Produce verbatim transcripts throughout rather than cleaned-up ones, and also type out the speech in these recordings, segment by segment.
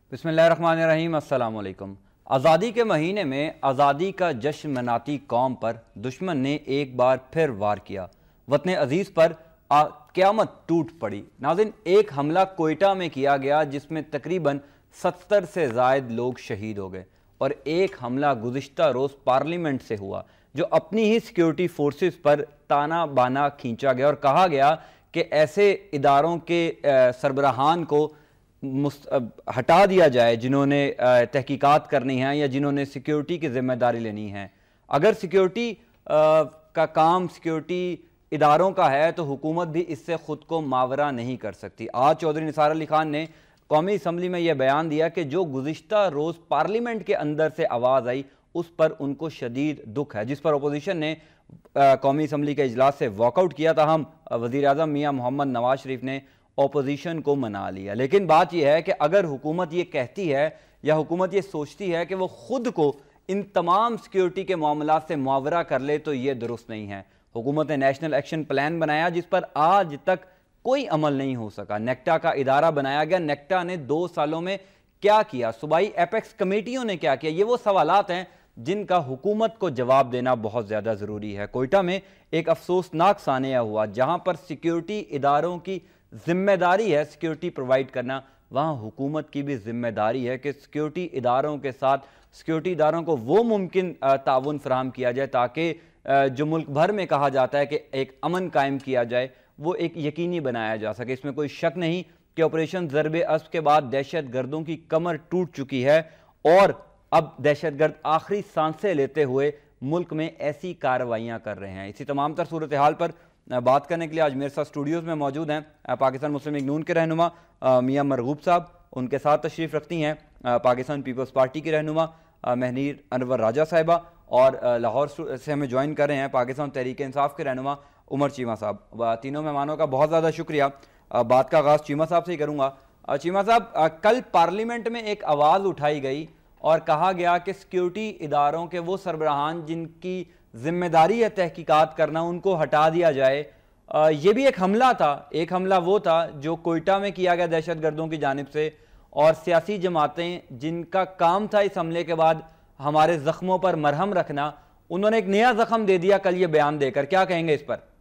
बिस्मिल्लाहिर्रहमानिर्रहीम, अस्सलाम वालेकुम। आज़ादी के महीने में आज़ादी का जश्न मनाती कौम पर दुश्मन ने एक बार फिर वार किया। वतन अजीज़ पर क़यामत टूट पड़ी। नाज़रीन, एक हमला कोयटा में किया गया जिसमें तकरीबन सत्तर से ज़ायद लोग शहीद हो गए, और एक हमला गुज़िश्ता रोज़ पार्लियामेंट से हुआ जो अपनी ही सिक्योरिटी फोर्सेस पर ताना बाना खींचा गया और कहा गया कि ऐसे इदारों के सरबराहान को हटा दिया जाए जिन्होंने तहकीकात करनी है या जिन्होंने सिक्योरिटी की जिम्मेदारी लेनी है। अगर सिक्योरिटी का काम सिक्योरिटी इदारों का है तो हुकूमत भी इससे ख़ुद को मावरा नहीं कर सकती। आज चौधरी निसार अली खान ने कौमी असम्बली में यह बयान दिया कि जो गुज़िश्ता रोज़ पार्लियामेंट के अंदर से आवाज़ आई उस पर उनको शदीद दुख है, जिस पर अपोजिशन ने कौमी असम्बली के इजलास से वॉकआउट किया था। हम वज़ीर आज़म मियाँ मोहम्मद नवाज शरीफ ने अपोजिशन को मना लिया। लेकिन बात यह है कि अगर हुकूमत ये कहती है या हुकूमत ये सोचती है कि वो खुद को इन तमाम सिक्योरिटी के मामलात से मुआवरा कर ले तो ये दुरुस्त नहीं है। हुकूमत ने नेशनल एक्शन प्लान बनाया जिस पर आज तक कोई अमल नहीं हो सका। नेक्टा का इदारा बनाया गया, नेक्टा ने दो सालों में क्या किया, सूबाई एपेक्स कमेटियों ने क्या किया, ये वो सवालात हैं जिनका हुकूमत को जवाब देना बहुत ज़्यादा ज़रूरी है। कोयटा में एक अफसोसनाक सानिया हुआ जहाँ पर सिक्योरिटी इदारों की जिम्मेदारी है सिक्योरिटी प्रोवाइड करना, वहाँ हुकूमत की भी जिम्मेदारी है कि सिक्योरिटी इदारों के साथ सिक्योरिटी इदारों को वो मुमकिन ताउन फराहम किया जाए ताकि जो मुल्क भर में कहा जाता है कि एक अमन कायम किया जाए वो एक यकीनी बनाया जा सके। इसमें कोई शक नहीं कि ऑपरेशन ज़रबे अस्ब के बाद दहशत गर्दों की कमर टूट चुकी है और अब दहशत गर्द आखिरी सांसें लेते हुए मुल्क में ऐसी कार्रवाइयाँ कर रहे हैं। इसी तमाम तर सूरत हाल पर बात करने के लिए आज मेरे साथ स्टूडियोज़ में मौजूद हैं पाकिस्तान मुस्लिम लीग नून के रहनुमा मियाँ मरगूब साहब, उनके साथ तशरीफ़ रखती हैं पाकिस्तान पीपल्स पार्टी की रहनुमा महनीर अनवर राजा साहिबा, और लाहौर से हमें ज्वाइन कर रहे हैं पाकिस्तान तहरीक इंसाफ के रहनुमा उमर चीमा साहब। तीनों मेहमानों का बहुत ज़्यादा शुक्रिया। बात का आगाज़ चीमा साहब से ही करूँगा। चीमा साहब, कल पार्लियामेंट में एक आवाज़ उठाई गई और कहा गया कि सिक्योरिटी इदारों के वो सरबराहान जिनकी जिम्मेदारी है तहकीकात करना उनको हटा दिया जाए। ये भी एक हमला था, एक हमला वो था जो कोयटा में किया गया दहशत गर्दों की जानिब से, और सियासी जमातें जिनका काम था इस हमले के बाद हमारे ज़ख्मों पर मरहम रखना, उन्होंने एक नया ज़ख्म दे दिया कल ये बयान देकर। क्या कहेंगे इस पर?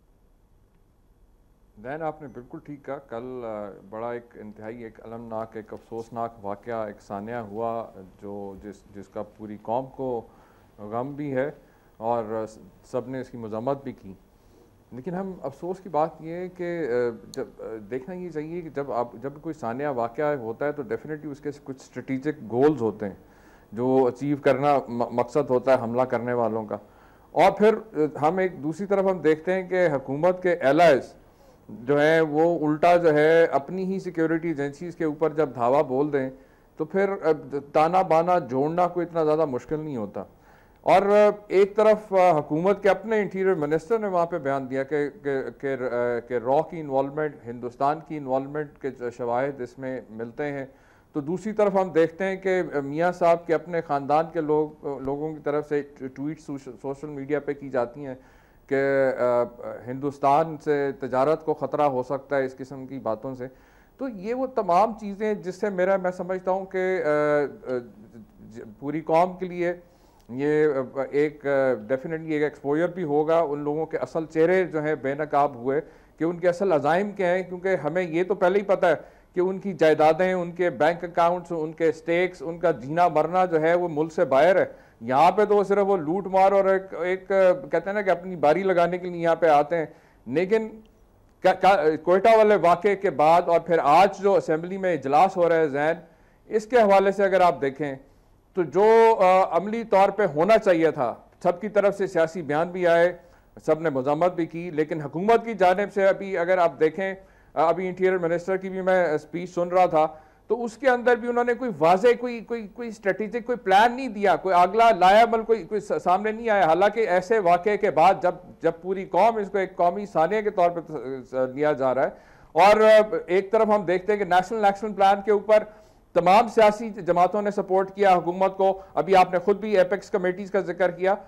दैन आपने बिल्कुल ठीक कहा। कल बड़ा एक इंतहाई एक अलमनाक एक अफसोसनाक वाक़या एक सानिया हुआ जो जिस जिसका पूरी कौम को गम भी है और सब ने इसकी मज़म्मत भी की। लेकिन हम अफसोस की बात यह है कि जब देखना ये चाहिए कि जब आप जब कोई सानिया वाक़या होता है तो डेफिनेटली उसके कुछ स्ट्रेटिजिक गोल्स होते हैं जो अचीव करना मकसद होता है हमला करने वालों का। और फिर हम एक दूसरी तरफ हम देखते हैं कि हुकूमत के एलाइज जो है वो उल्टा जो है अपनी ही सिक्योरिटी एजेंसीज़ के ऊपर जब धावा बोल दें तो फिर ताना बाना जोड़ना कोई इतना ज़्यादा मुश्किल नहीं होता। और एक तरफ हुकूमत के अपने इंटीरियर मिनिस्टर ने वहाँ पे बयान दिया कि कि कि रॉ की इन्वॉल्वमेंट, हिंदुस्तान की इन्वॉल्वमेंट के शवाहिद इसमें मिलते हैं। तो दूसरी तरफ हम देखते हैं कि मियाँ साहब के अपने ख़ानदान के लोग लोगों की तरफ से ट्वीट सोशल मीडिया पे की जाती हैं कि हिंदुस्तान से तजारत को ख़तरा हो सकता है इस किस्म की बातों से। तो ये वो तमाम चीज़ें जिससे मेरा मैं समझता हूँ कि पूरी कौम के लिए ये एक डेफिनेटली एक एक्सपोजर भी होगा। उन लोगों के असल चेहरे जो हैं बेनकाब हुए कि उनके असल अज़ाइम क्या हैं, क्योंकि हमें ये तो पहले ही पता है कि उनकी जायदादें, उनके बैंक अकाउंट्स, उनके स्टेक्स, उनका जीना मरना जो है वो मुल्क से बाहर है। यहाँ पे तो सिर्फ वो लूट मार और एक, एक कहते हैं ना कि अपनी बारी लगाने के लिए यहाँ पे आते हैं। लेकिन कोयटा वाले वाक़े के बाद और फिर आज जो असेंबली में इजलास हो रहा है जैन, इसके हवाले से अगर आप देखें तो जो आ, अमली तौर पे होना चाहिए था, सबकी तरफ से सियासी बयान भी आए, सब ने मज़म्मत भी की, लेकिन हुकूमत की जानिब से अभी अगर आप देखें, अभी इंटीरियर मिनिस्टर की भी मैं स्पीच सुन रहा था तो उसके अंदर भी उन्होंने कोई वाज़े कोई कोई कोई स्ट्रेटेजिक कोई प्लान नहीं दिया, कोई अगला लायाबल कोई कोई सामने नहीं आया। हालांकि ऐसे वाक़े के बाद जब जब पूरी कौम इसको एक कौमी सानिया के तौर पर लिया जा रहा है और एक तरफ हम देखते हैं कि नेशनल एक्शन प्लान के ऊपर तमाम सियासी जमातों ने सपोर्ट किया हुकूमत को। अभी आपने खुद भी एपेक्स कमेटीज़ का जिक्र किया,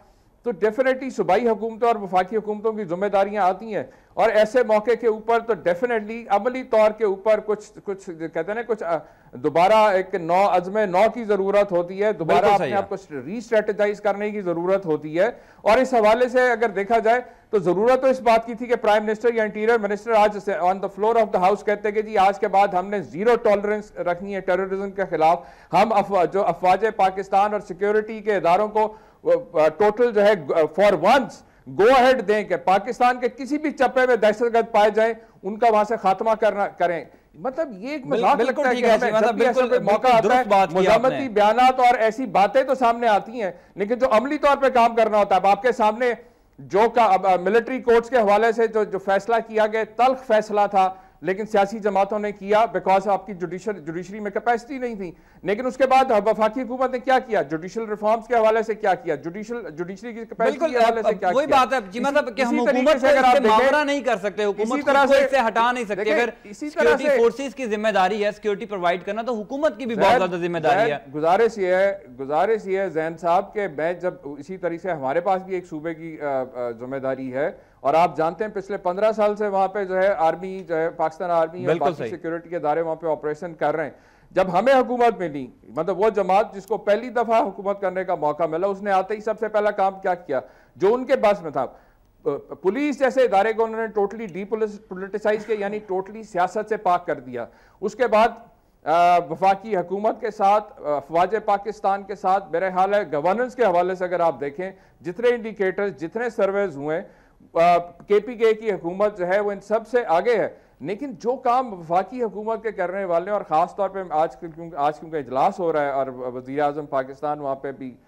तो डेफिनेटली सूबाई हुकूमतों और वफाकी हुकूमतों की जिम्मेदारियां आती हैं, और ऐसे मौके के ऊपर तो डेफिनेटली अमली तौर के ऊपर कुछ कुछ कहते हैं ना, कुछ दोबारा एक नौ अज़्म नौ की जरूरत होती है, दोबारा अपने आप को रीस्ट्रेटेजाइज करने की जरूरत होती है। और इस हवाले से अगर देखा जाए तो जरूरत तो इस बात की थी कि प्राइम मिनिस्टर या इंटीरियर मिनिस्टर आज on the floor of the house कहते हैं कि जी आज के बाद हमने जीरो टॉलरेंस रखनी है टेररिज्म के खिलाफ, हम अफवा, जो अफवाज पाकिस्तान और सिक्योरिटी के इदारों को टोटल जो है फॉर वंस गो अहेड दें कि पाकिस्तान के किसी भी चप्पे में दहशतगर्द पाए जाए उनका वहां से खात्मा करना करें। मतलब ये एक मजाक लगता है कि हमें जब भी ऐसा कोई मौका आता है मुज़म्मती बयानात और ऐसी बातें तो सामने आती हैं, लेकिन जो अमली तौर पे काम करना होता है, अब आपके सामने जो का मिलिट्री कोर्ट्स के हवाले से जो जो फैसला किया गया, तल्ख फैसला था, लेकिन सियासी जमातों ने किया बिकॉज आपकी जुडिशल जुडिशरी में कैपेसिटी नहीं थी। लेकिन उसके बाद वफाकी हुकूमत ने क्या किया, जुडिशल रिफॉर्म्स के हवाले से क्या किया, जुडिशल जुडिशरी की कैपेसिटी के हवाले से क्या वही किया। बात है जी, मतलब कि हम हुकूमत से अगर मामला नहीं कर सकते, हुकूमत को इससे हटा नहीं सकते। अगर सिक्योरिटी फोर्सेस की जिम्मेदारी है सिक्योरिटी प्रोवाइड करना, तो हुकूमत की भी बहुत ज्यादा जिम्मेदारी है। गुजारिश ये है गुजारिश ये है जैन साहब के मैं जब इसी तरीके से हमारे पास भी एक सूबे की जिम्मेदारी है, और आप जानते हैं पिछले पंद्रह साल से वहां पे जो है आर्मी जो है पाकिस्तान आर्मी और बाकी सिक्योरिटी के इदारे वहां पे ऑपरेशन कर रहे हैं। जब हमें हुकूमत मिली, मतलब वो जमात जिसको पहली दफा हुकूमत करने का मौका मिला, उसने आते ही सबसे पहला काम क्या किया जो उनके बस में था, पुलिस जैसे इदारे को उन्होंने टोटली डीपोलिटिसाइज किया, यानी टोटली सियासत से पाक कर दिया। उसके बाद वफाकी हुकूमत के साथ, अफवाज पाकिस्तान के साथ, मेरे ख्याल है गवर्नेंस के हवाले से अगर आप देखें जितने इंडिकेटर्स जितने सर्वेज हुए, के पी के की हुकूमत जो है वो इन सब से आगे है। लेकिन जो काम वफाकी हुकूमत के करने वाले, और ख़ास तौर पे आज क्योंकि आज क्योंकि इजलास हो रहा है और वज़ीर आज़म पाकिस्तान वहाँ पे भी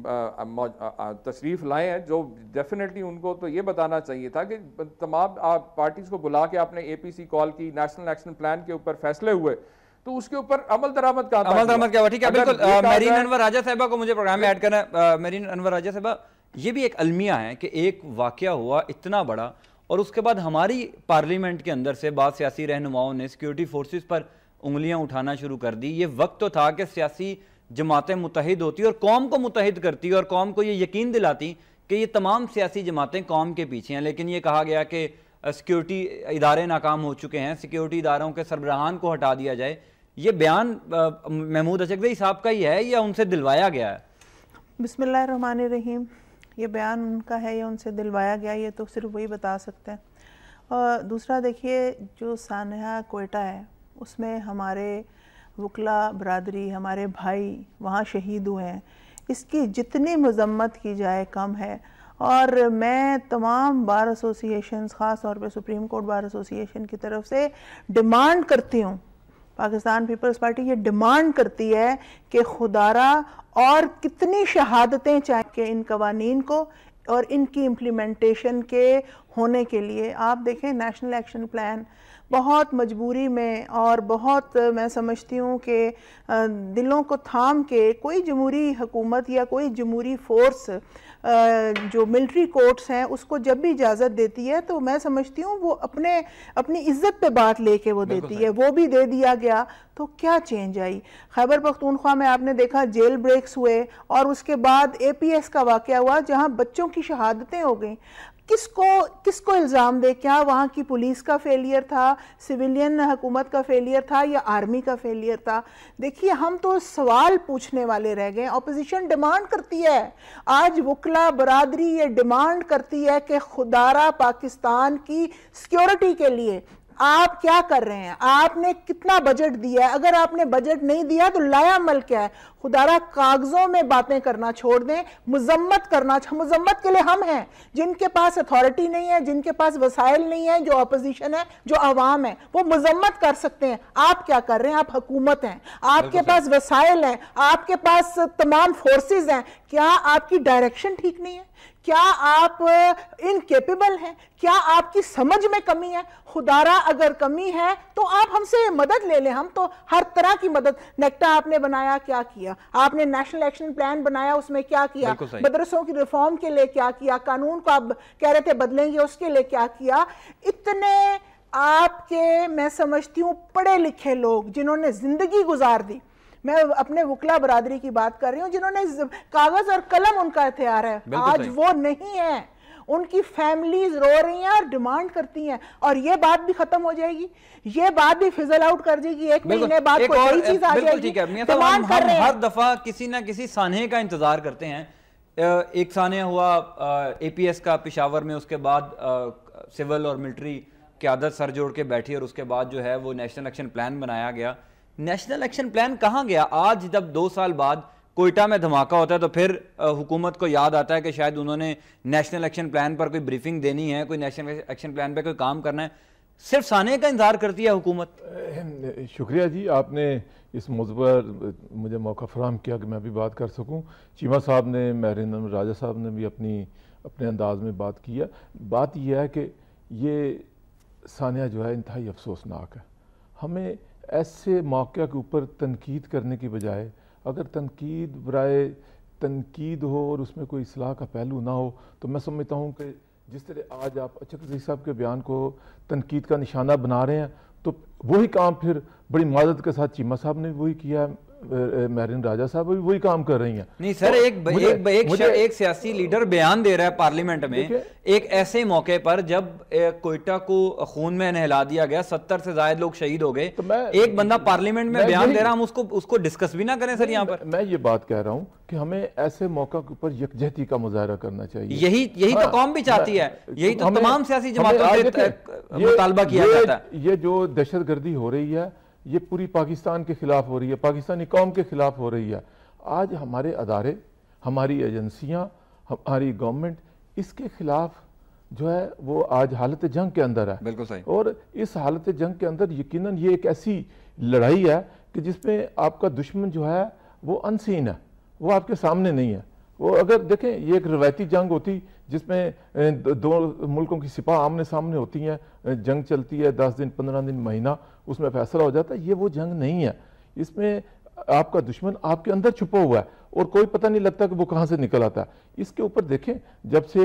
तशरीफ़ लाए हैं, जो डेफिनेटली उनको तो ये बताना चाहिए था कि तमाम पार्टीज़ को बुला के आपने ए पी सी कॉल की, नेशनल एक्शन प्लान के ऊपर फैसले हुए, तो उसके ऊपर अमल दरामद का अमल दरामद क्या हुआ। ठीक है, बिल्कुल। मेरीन अनवर राजा साहिबा को मुझे प्रोग्राम में ऐड करना है। मेरीन अनवर राजा साहिबा, ये भी एक अलमिया है कि एक वाकया हुआ इतना बड़ा और उसके बाद हमारी पार्लियामेंट के अंदर से बाद सियासी रहनुमाओं ने सिक्योरिटी फोर्सेस पर उंगलियां उठाना शुरू कर दी। ये वक्त तो था कि सियासी जमातें मुतहिद होती और कौम को मुतहिद करती और कौम को ये यकीन दिलाती कि ये तमाम सियासी जमातें कौम के पीछे हैं। लेकिन ये कहा गया कि सिक्योरिटी इदारे नाकाम हो चुके हैं, सिक्योरिटी इदारों के सरबराहान को हटा दिया जाए। ये बयान महमूद अचकज़ई साहब का ही है या उनसे दिलवाया गया है? बिस्मिल्लाहिर्रहमानिर्रहीम, ये बयान उनका है या उनसे दिलवाया गया, ये तो सिर्फ वही बता सकते हैं। और दूसरा देखिए, जो सानहा कोयटा है उसमें हमारे वकला बरादरी, हमारे भाई वहाँ शहीद हुए हैं, इसकी जितनी मजम्मत की जाए कम है। और मैं तमाम बार एसोसिएशंस, ख़ास तौर पे सुप्रीम कोर्ट बार एसोसिएशन की तरफ से डिमांड करती हूँ, पाकिस्तान पीपल्स पार्टी ये डिमांड करती है कि खुदारा और कितनी शहादतें चाहे कि इन कवानीन को और इनकी इम्प्लीमेंटेशन के होने के लिए। आप देखें नेशनल एक्शन प्लान बहुत मजबूरी में और बहुत मैं समझती हूँ कि दिलों को थाम के कोई जमहूरी हुकूमत या कोई जमहूरी फोर्स जो मिलिट्री कोर्ट्स हैं उसको जब भी इजाज़त देती है तो मैं समझती हूँ वो अपने अपनी इज्जत पे बात लेके वो देती है। वो भी दे दिया गया तो क्या चेंज आई। खैबर पख्तूनख्वा में आपने देखा जेल ब्रेक्स हुए और उसके बाद ए पी एस का वाक़या हुआ जहाँ बच्चों की शहादतें हो गई। किसको किसको इल्ज़ाम दे? क्या वहाँ की पुलिस का फेलियर था, सिविलियन हुकूमत का फेलियर था या आर्मी का फेलियर था? देखिए, हम तो सवाल पूछने वाले रह गए। अपोजिशन डिमांड करती है, आज वकला बरादरी ये डिमांड करती है कि खुदारा पाकिस्तान की सिक्योरिटी के लिए आप क्या कर रहे हैं, आपने कितना बजट दिया है? अगर आपने बजट नहीं दिया तो लाया अमल क्या है? खुदारा कागजों में बातें करना छोड़ दें, मुजम्मत करना। मुजम्मत के लिए हम हैं, जिनके पास अथॉरिटी नहीं है, जिनके पास वसाइल नहीं है, जो अपोजिशन है, जो अवाम है, वो मुजम्मत कर सकते हैं। आप क्या कर रहे हैं? आप हुकूमत हैं, आपके पास वसाइल हैं, आपके पास तमाम फोर्सेस हैं। क्या आपकी डायरेक्शन ठीक नहीं है? क्या आप इनकेपेबल हैं? क्या आपकी समझ में कमी है? खुदारा अगर कमी है तो आप हमसे मदद ले लें, हम तो हर तरह की मदद। नेक्टा आपने बनाया, क्या किया? आपने नेशनल एक्शन प्लान बनाया, उसमें क्या किया? मदरसों की रिफॉर्म के लिए क्या किया? कानून को आप कह रहे थे बदलेंगे, उसके लिए क्या किया? इतने आपके मैं समझती हूँ पढ़े लिखे लोग जिन्होंने जिंदगी गुजार दी, मैं अपने वकला बरादरी की बात कर रही हूँ जिन्होंने कागज और कलम उनका हथियार है, आज वो नहीं है। उनकी फैमिलीज रो रही हैं और डिमांड करती हैं, और ये बात भी खत्म हो जाएगी, ये बात भी फिजल आउट कर जाएगी, एक महीने बाद कोई नई चीज आ जाएगी। डिमांड कर रहे हैं। हर दफा किसी ना किसी सानहे का इंतजार करते हैं। एक सानहा हुआ एपीएस का पेशावर में, उसके बाद सिविल और मिलिट्री क़यादत सर जोड़ के बैठी और उसके बाद जो है वो नेशनल एक्शन प्लान बनाया गया। नेशनल एक्शन प्लान कहाँ गया? आज जब दो साल बाद कोयटा में धमाका होता है तो फिर हुकूमत को याद आता है कि शायद उन्होंने नेशनल एक्शन प्लान पर कोई ब्रीफिंग देनी है, कोई नेशनल एक्शन प्लान पर कोई काम करना है। सिर्फ सानहे का इंतजार करती है हुकूमत। शुक्रिया जी, आपने इस मौजू पर मुझे मौका फराहम किया कि मैं भी बात कर सकूं। चीमा साहब ने, महरीन राजा साहब ने भी अपनी अपने अंदाज में बात की है। बात यह है कि ये सानहा जो है इंतहाई अफसोसनाक है। हमें ऐसे मौक़े के ऊपर तनकीद करने की बजाय, अगर तनकीद बराए तनकीद हो और उसमें कोई इस्लाह का पहलू ना हो, तो मैं समझता हूँ कि जिस तरह आज आप अचक अजीज़ साहब के बयान को तनकीद का निशाना बना रहे हैं, तो वही काम फिर बड़ी मादत के साथ चीमा साहब ने वही किया है, महरीन राजा साहब भी वही काम कर रही हैं। नहीं सर, तो एक मुझे, एक, एक, मुझे, एक सियासी लीडर बयान दे रहा है पार्लियामेंट में एक ऐसे मौके पर जब कोयटा को खून में नहला दिया गया, सत्तर से ज्यादा लोग शहीद हो गए, तो एक बंदा पार्लियामेंट में बयान दे रहा, हम उसको उसको डिस्कस भी ना करें सर यहाँ पर। मैं ये बात कह रहा हूँ कि हमें ऐसे मौका के ऊपर यकजहती का मुजाहरा करना चाहिए। यही यही हाँ, तो कौम भी चाहती है, यही तो तमाम सियासी जमातों से मुतालबा किया जाता है। ये जो दहशतगर्दी हो रही है, ये पूरी पाकिस्तान के खिलाफ हो रही है, पाकिस्तानी कौम के खिलाफ हो रही है। आज हमारे अदारे, हमारी एजेंसियां, हमारी गवर्नमेंट इसके खिलाफ जो है वो आज हालत जंग के अंदर है। बिल्कुल सही। और इस हालत जंग के अंदर यकीनन ये एक ऐसी लड़ाई है कि जिसमें आपका दुश्मन जो है वो अनसीन है, वो आपके सामने नहीं है। वो अगर देखें, ये एक रवायती जंग होती जिसमें दो मुल्कों की सिपा आमने सामने होती हैं, जंग चलती है दस दिन पंद्रह दिन महीना, उसमें फैसला हो जाता है। ये वो जंग नहीं है, इसमें आपका दुश्मन आपके अंदर छुपा हुआ है और कोई पता नहीं लगता कि वो कहाँ से निकल आता है। इसके ऊपर देखें, जब से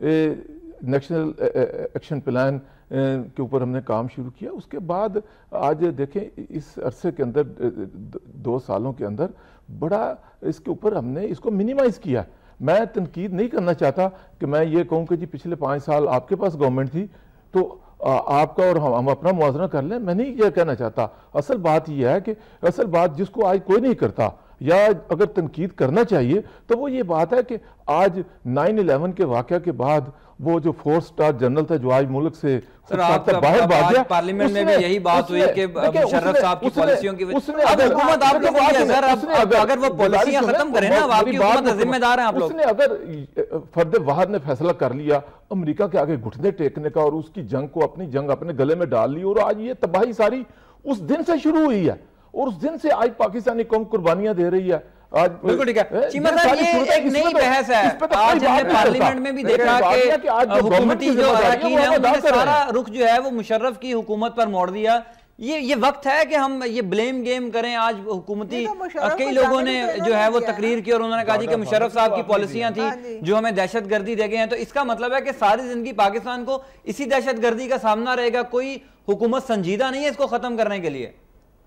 नेशनल एक्शन प्लान के ऊपर हमने काम शुरू किया, उसके बाद आज देखें इस अरसे के अंदर, दो सालों के अंदर बड़ा इसके ऊपर हमने इसको मिनिमाइज किया। मैं तनकीद नहीं करना चाहता कि मैं ये कहूँ कि जी पिछले पाँच साल आपके पास गवर्नमेंट थी तो आपका और हम, हम अपना मुआवजा कर लें, मैं नहीं ये कहना चाहता। असल बात यह है कि असल बात जिसको आज कोई नहीं करता या अगर तनकीद करना चाहिए तो वो ये बात है कि आज नाइन इलेवन के वाक़या के बाद वो जो फोर स्टार जनरल था जो आज मुल्क से बाहर भाग गया, पार्लियामेंट में भी यही बात हुई कि मुशर्रफ साहब की पॉलिसियों की वजह से अब हुकूमत आपके साथ है सर। अब अगर वो पॉलिसियां खत्म करें ना, आपकी हुकूमत जिम्मेदार हैं आप लोग। उसने अगर फर्द वाहिद ने फैसला कर लिया अमेरिका के आगे घुटने टेकने का और उसकी जंग को, अपनी जंग अपने गले में डाल ली, और आज ये तबाही सारी उस दिन से शुरू हुई है और उस दिन से आज पाकिस्तानी कौम कुर्बानियां दे रही है। आज बिल्कुल ठीक है चीमा साहब, ये एक नई बहस है। आज हमने पार्लियामेंट में भी देखा कि हुकूमती जो अरकान है उन्होंने सारा रुख जो है वो मुशर्रफ की हुकूमत पर मोड़ दिया। ये ये वक्त है कि हम ये ब्लेम गेम करें। आज हुकूमती तो कई लोगों ने जो है वो तकरीर की और उन्होंने कहा कि मुशर्रफ साहब की पॉलिसियां थी जो हमें दहशतगर्दी दे गए हैं, तो इसका मतलब है कि सारी जिंदगी पाकिस्तान को इसी दहशतगर्दी का सामना रहेगा। कोई हुकूमत संजीदा नहीं है इसको खत्म करने के लिए।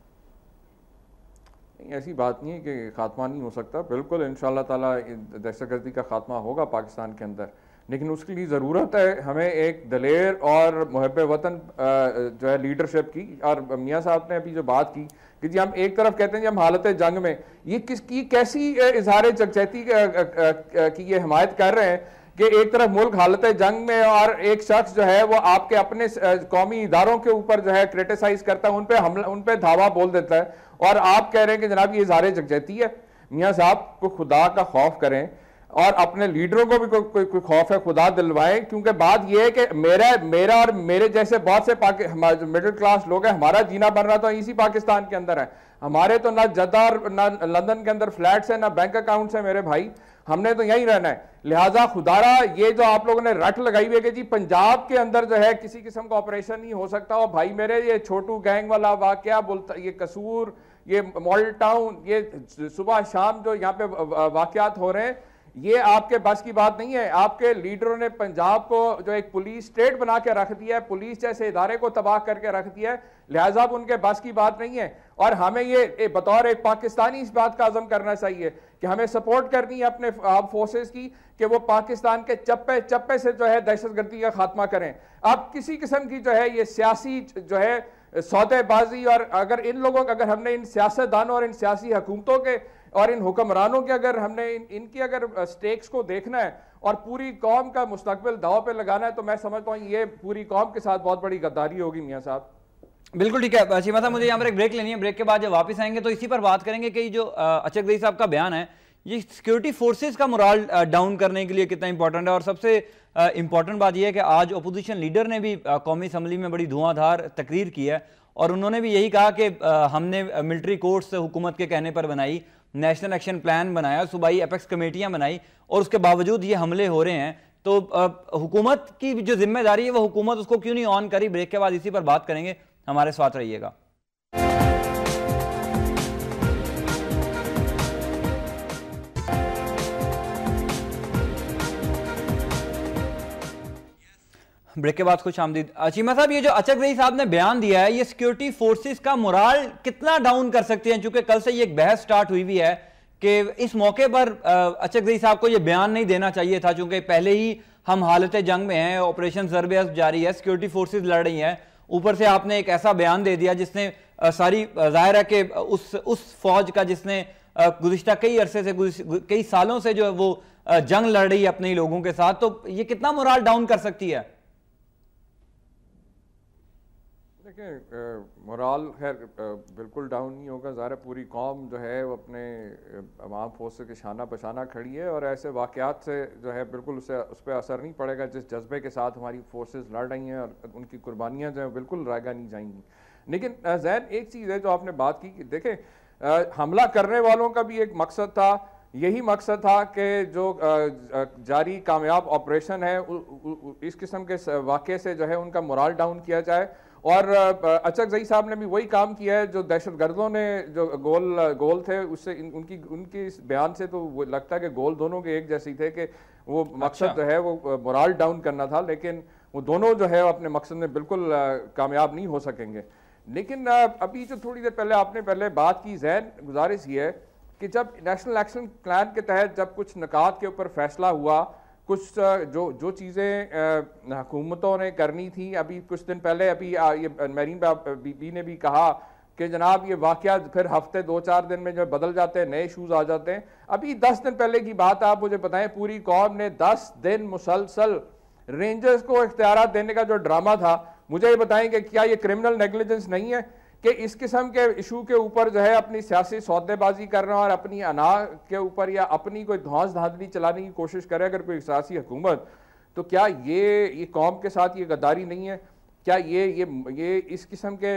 ऐसी बात नहीं है कि खात्मा नहीं हो सकता, बिल्कुल इंशाअल्लाह ताला दहशतगर्दी का खात्मा होगा पाकिस्तान के अंदर, लेकिन उसके लिए ज़रूरत है हमें एक दलेर और मुहब्ब वतन जो है लीडरशिप की। और मियाँ साहब ने अभी जो बात की कि जी हम एक तरफ कहते हैं जी हम हालत जंग में, ये किसकी कैसी इजहार यकजहती की ये हिमायत कर रहे हैं कि एक तरफ मुल्क हालत जंग में और एक शख्स जो है वो आपके अपने कौमी इदारों के ऊपर जो है क्रिटिसाइज करता है, उन पे हमला, उन पे धावा बोल देता है, और आप कह रहे हैं कि जनाब ये इजहार यकजहती है। मियाँ साहब को खुदा का खौफ करें और अपने लीडरों को भी कोई कोई को खौफ है खुदा दिलवाएं, क्योंकि बात यह है कि मेरा मेरा और मेरे जैसे बहुत से मिडिल क्लास लोग हैं, हमारा जीना बन रहा तो इसी पाकिस्तान के अंदर है। हमारे तो ना जद्दा ना लंदन के अंदर फ्लैट्स है ना बैंक अकाउंट्स है मेरे भाई, हमने तो यहीं रहना है। लिहाजा खुदारा ये जो आप लोगों ने रट लगाई हुई है कि जी पंजाब के अंदर जो है किसी किस्म का ऑपरेशन नहीं हो सकता, और भाई मेरे ये छोटू गैंग वाला वाकया बोलता, ये कसूर, ये मॉडल टाउन, ये सुबह शाम जो यहाँ पे वाकयात हो रहे हैं, ये आपके बस की बात नहीं है। आपके लीडरों ने पंजाब को जो एक पुलिस स्टेट बना के रख दिया है, पुलिस जैसे इदारे को तबाह करके रख दिया है, लिहाजा उनके बस की बात नहीं है। और हमें ये बतौर एक पाकिस्तानी इस बात का अज़म करना चाहिए कि हमें सपोर्ट करनी है अपने आर्म फोर्सेस की कि वो पाकिस्तान के चप्पे चप्पे से जो है दहशतगर्दी का खात्मा करें। अब किसी किस्म की जो है ये सियासी जो है सौदेबाजी, और अगर इन लोगों अगर हमने इन सियासतदानों और इन सियासी हुकूमतों के और इन हुक्मरानों के अगर हमने इन, इनकी अगर स्टेक्स को देखना है और पूरी कौम का मुस्तकबिल दाव पे लगाना है, तो मैं समझता हूँ ये पूरी कौम के साथ बहुत बड़ी गद्दारी होगी। मियाँ साहब बिल्कुल ठीक है चीमा साहब, मुझे यहाँ पर एक ब्रेक लेनी है। ब्रेक के बाद जब वापस आएंगे तो इसी पर बात करेंगे कि जो अचकज़ई साहब का बयान है ये सिक्योरिटी फोर्सेस का मोराल डाउन करने के लिए कितना इंपॉर्टेंट है। और सबसे इंपॉर्टेंट बात यह है कि आज अपोजिशन लीडर ने भी कौमी असम्बली में बड़ी धुआंधार तकरीर की है और उन्होंने भी यही कहा कि हमने मिलिट्री कोर्ट्स हुकूमत के कहने पर बनाई, नेशनल एक्शन प्लान बनाया, सूबाई एपेक्स कमेटियां बनाई और उसके बावजूद ये हमले हो रहे हैं। तो हुकूमत की जो जिम्मेदारी है वो हुकूमत उसको क्यों नहीं ऑन करी। ब्रेक के बाद इसी पर बात करेंगे, हमारे साथ रहिएगा। ब्रेक के बाद खुश आमदीद। चीमा साहब, ये जो अचकज़ई साहब ने बयान दिया है ये सिक्योरिटी फोर्सेस का मोराल कितना डाउन कर सकते हैं, क्योंकि कल से ये एक बहस स्टार्ट हुई हुई है कि इस मौके पर अचकज़ई साहब को ये बयान नहीं देना चाहिए था, क्योंकि पहले ही हम हालत जंग में हैं, ऑपरेशन ज़रब अज़ब जारी है, सिक्योरिटी फोर्सेज लड़ रही हैं, ऊपर से आपने एक ऐसा बयान दे दिया जिसने सारी ज़ाहिर है कि उस उस फौज का जिसने गुज़िश्ता कई अरसे से कई सालों से जो है वो जंग लड़ रही है अपने लोगों के साथ, तो ये कितना मोराल डाउन कर सकती है? देखिए मोराल खैर बिल्कुल डाउन नहीं होगा। ज़ाहिर पूरी कौम जो है वो अपने अवाम फोर्स के शाना बशाना खड़ी है और ऐसे वाक़यात से जो है बिल्कुल उससे उस पर असर नहीं पड़ेगा। जिस जज्बे के साथ हमारी फोर्सेस लड़ रही हैं और उनकी कुर्बानियाँ जो है बिल्कुल रायगा नहीं जाएंगी। लेकिन ज़ैन एक चीज़ है जो आपने बात की कि देखें हमला करने वालों का भी एक मकसद था, यही मकसद था कि जो जारी कामयाब ऑपरेशन है इस किस्म के वाक़े से जो है उनका मोराल डाउन किया जाए। और अचकज़ई साहब ने भी वही काम किया है जो दहशतगर्दों ने जो गोल गोल थे उससे उनकी उनकी इस बयान से तो वो लगता है कि गोल दोनों के एक जैसे थे कि वो मकसद अच्छा। जो है वो मोराल डाउन करना था, लेकिन वो दोनों जो है अपने मकसद में बिल्कुल कामयाब नहीं हो सकेंगे। लेकिन अभी जो थोड़ी देर पहले आपने पहले बात की, ज़ैन गुजारिश ये है कि जब नेशनल एक्शन प्लान के तहत जब कुछ निकात के ऊपर फैसला हुआ, कुछ जो जो चीज़ें हुकूमतों ने करनी थी, अभी कुछ दिन पहले अभी ये मेरीन बीबी ने भी कहा कि जनाब ये वाक़या फिर हफ्ते दो चार दिन में जो बदल जाते हैं, नए इशूज़ आ जाते हैं। अभी दस दिन पहले की बात आप मुझे बताएं, पूरी कौम ने दस दिन मुसलसल रेंजर्स को इख्तियारात देने का जो ड्रामा था, मुझे ये बताएं कि क्या ये क्रिमिनल नेग्लिजेंस नहीं है कि इस किस्म के इशू के ऊपर जो है अपनी सियासी सौदेबाजी करना और अपनी अना के ऊपर या अपनी कोई धौंस धांधली चलाने की कोशिश करे अगर कोई सियासी हुकूमत, तो क्या ये ये कौम के साथ ये गद्दारी नहीं है? क्या ये ये ये इस किस्म के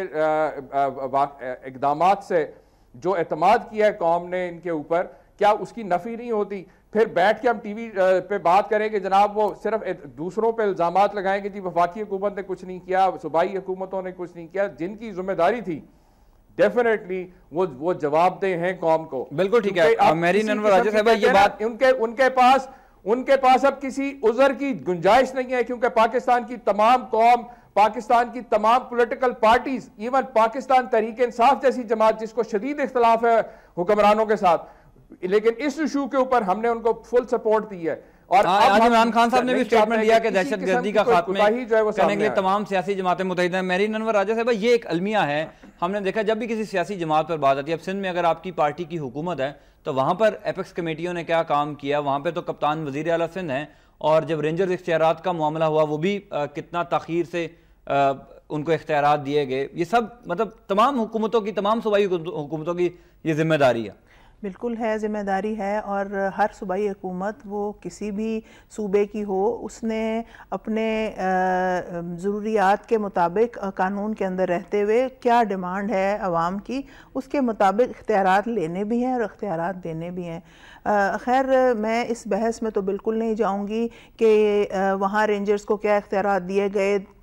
इक़दामात से जो एतमाद किया है कौम ने इनके ऊपर, क्या उसकी नफ़ी नहीं होती? फिर बैठ के हम टीवी पे बात करें कि जनाब वो सिर्फ दूसरों पे इल्ज़ामात लगाएं कि जी वफाकी हुकूमत ने कुछ नहीं किया, सूबाई हुकूमतों ने कुछ नहीं किया। जिनकी जिम्मेदारी थी डेफिनेटली वो वो जवाबदेह हैं कौम को। बिल्कुल ठीक है। मेरीन अनवर राजा साहब, ये बात उनके उनके पास उनके पास अब किसी उज़र की गुंजाइश नहीं है, क्योंकि पाकिस्तान की तमाम कौम, पाकिस्तान की तमाम political parties, even Pakistan Tehreek Insaf जैसी जमात जिसको शदीद इख्तलाफ है हुक्मरानों के साथ, लेकिन इस इशू के ऊपर हमने उनको फुल सपोर्ट दी है। और आज इमरान खान साहब ने भी स्टेटमेंट दिया कि दहशतगर्दी का खात्मे करने के लिए तमाम सियासी जमातें मुतहिद हैं। मेरीन अनवर राजा साहब, ये एक अलमिया है, हमने देखा जब भी किसी सियासी जमात पर बात आती है, अब सिंध में अगर आपकी पार्टी की हुकूमत है तो वहाँ पर एपेक्स कमेटियों ने क्या काम किया, वहाँ पर तो कप्तान वज़ीर आला सिंध हैं, और जब रेंजर्स इख्तियारात का मामला हुआ वो भी आ, कितना ताख़ीर से आ, उनको इख्तियारात दिए गए। ये सब मतलब तमाम हुकूमतों की, तमाम सूबाई हुकूमतों की ये जिम्मेदारी है। बिल्कुल है, ज़िम्मेदारी है। और हर सूबाई हुकूमत वो किसी भी सूबे की हो, उसने अपने ज़रूरियात के मुताबिक कानून के अंदर रहते हुए क्या डिमांड है आवाम की, उसके मुताबिक इख्तियारात लेने भी हैं और इख्तियारात देने भी हैं। खैर मैं इस बहस में तो बिल्कुल नहीं जाऊंगी कि वहाँ रेंजर्स को क्या इख्तियारात दिए गए,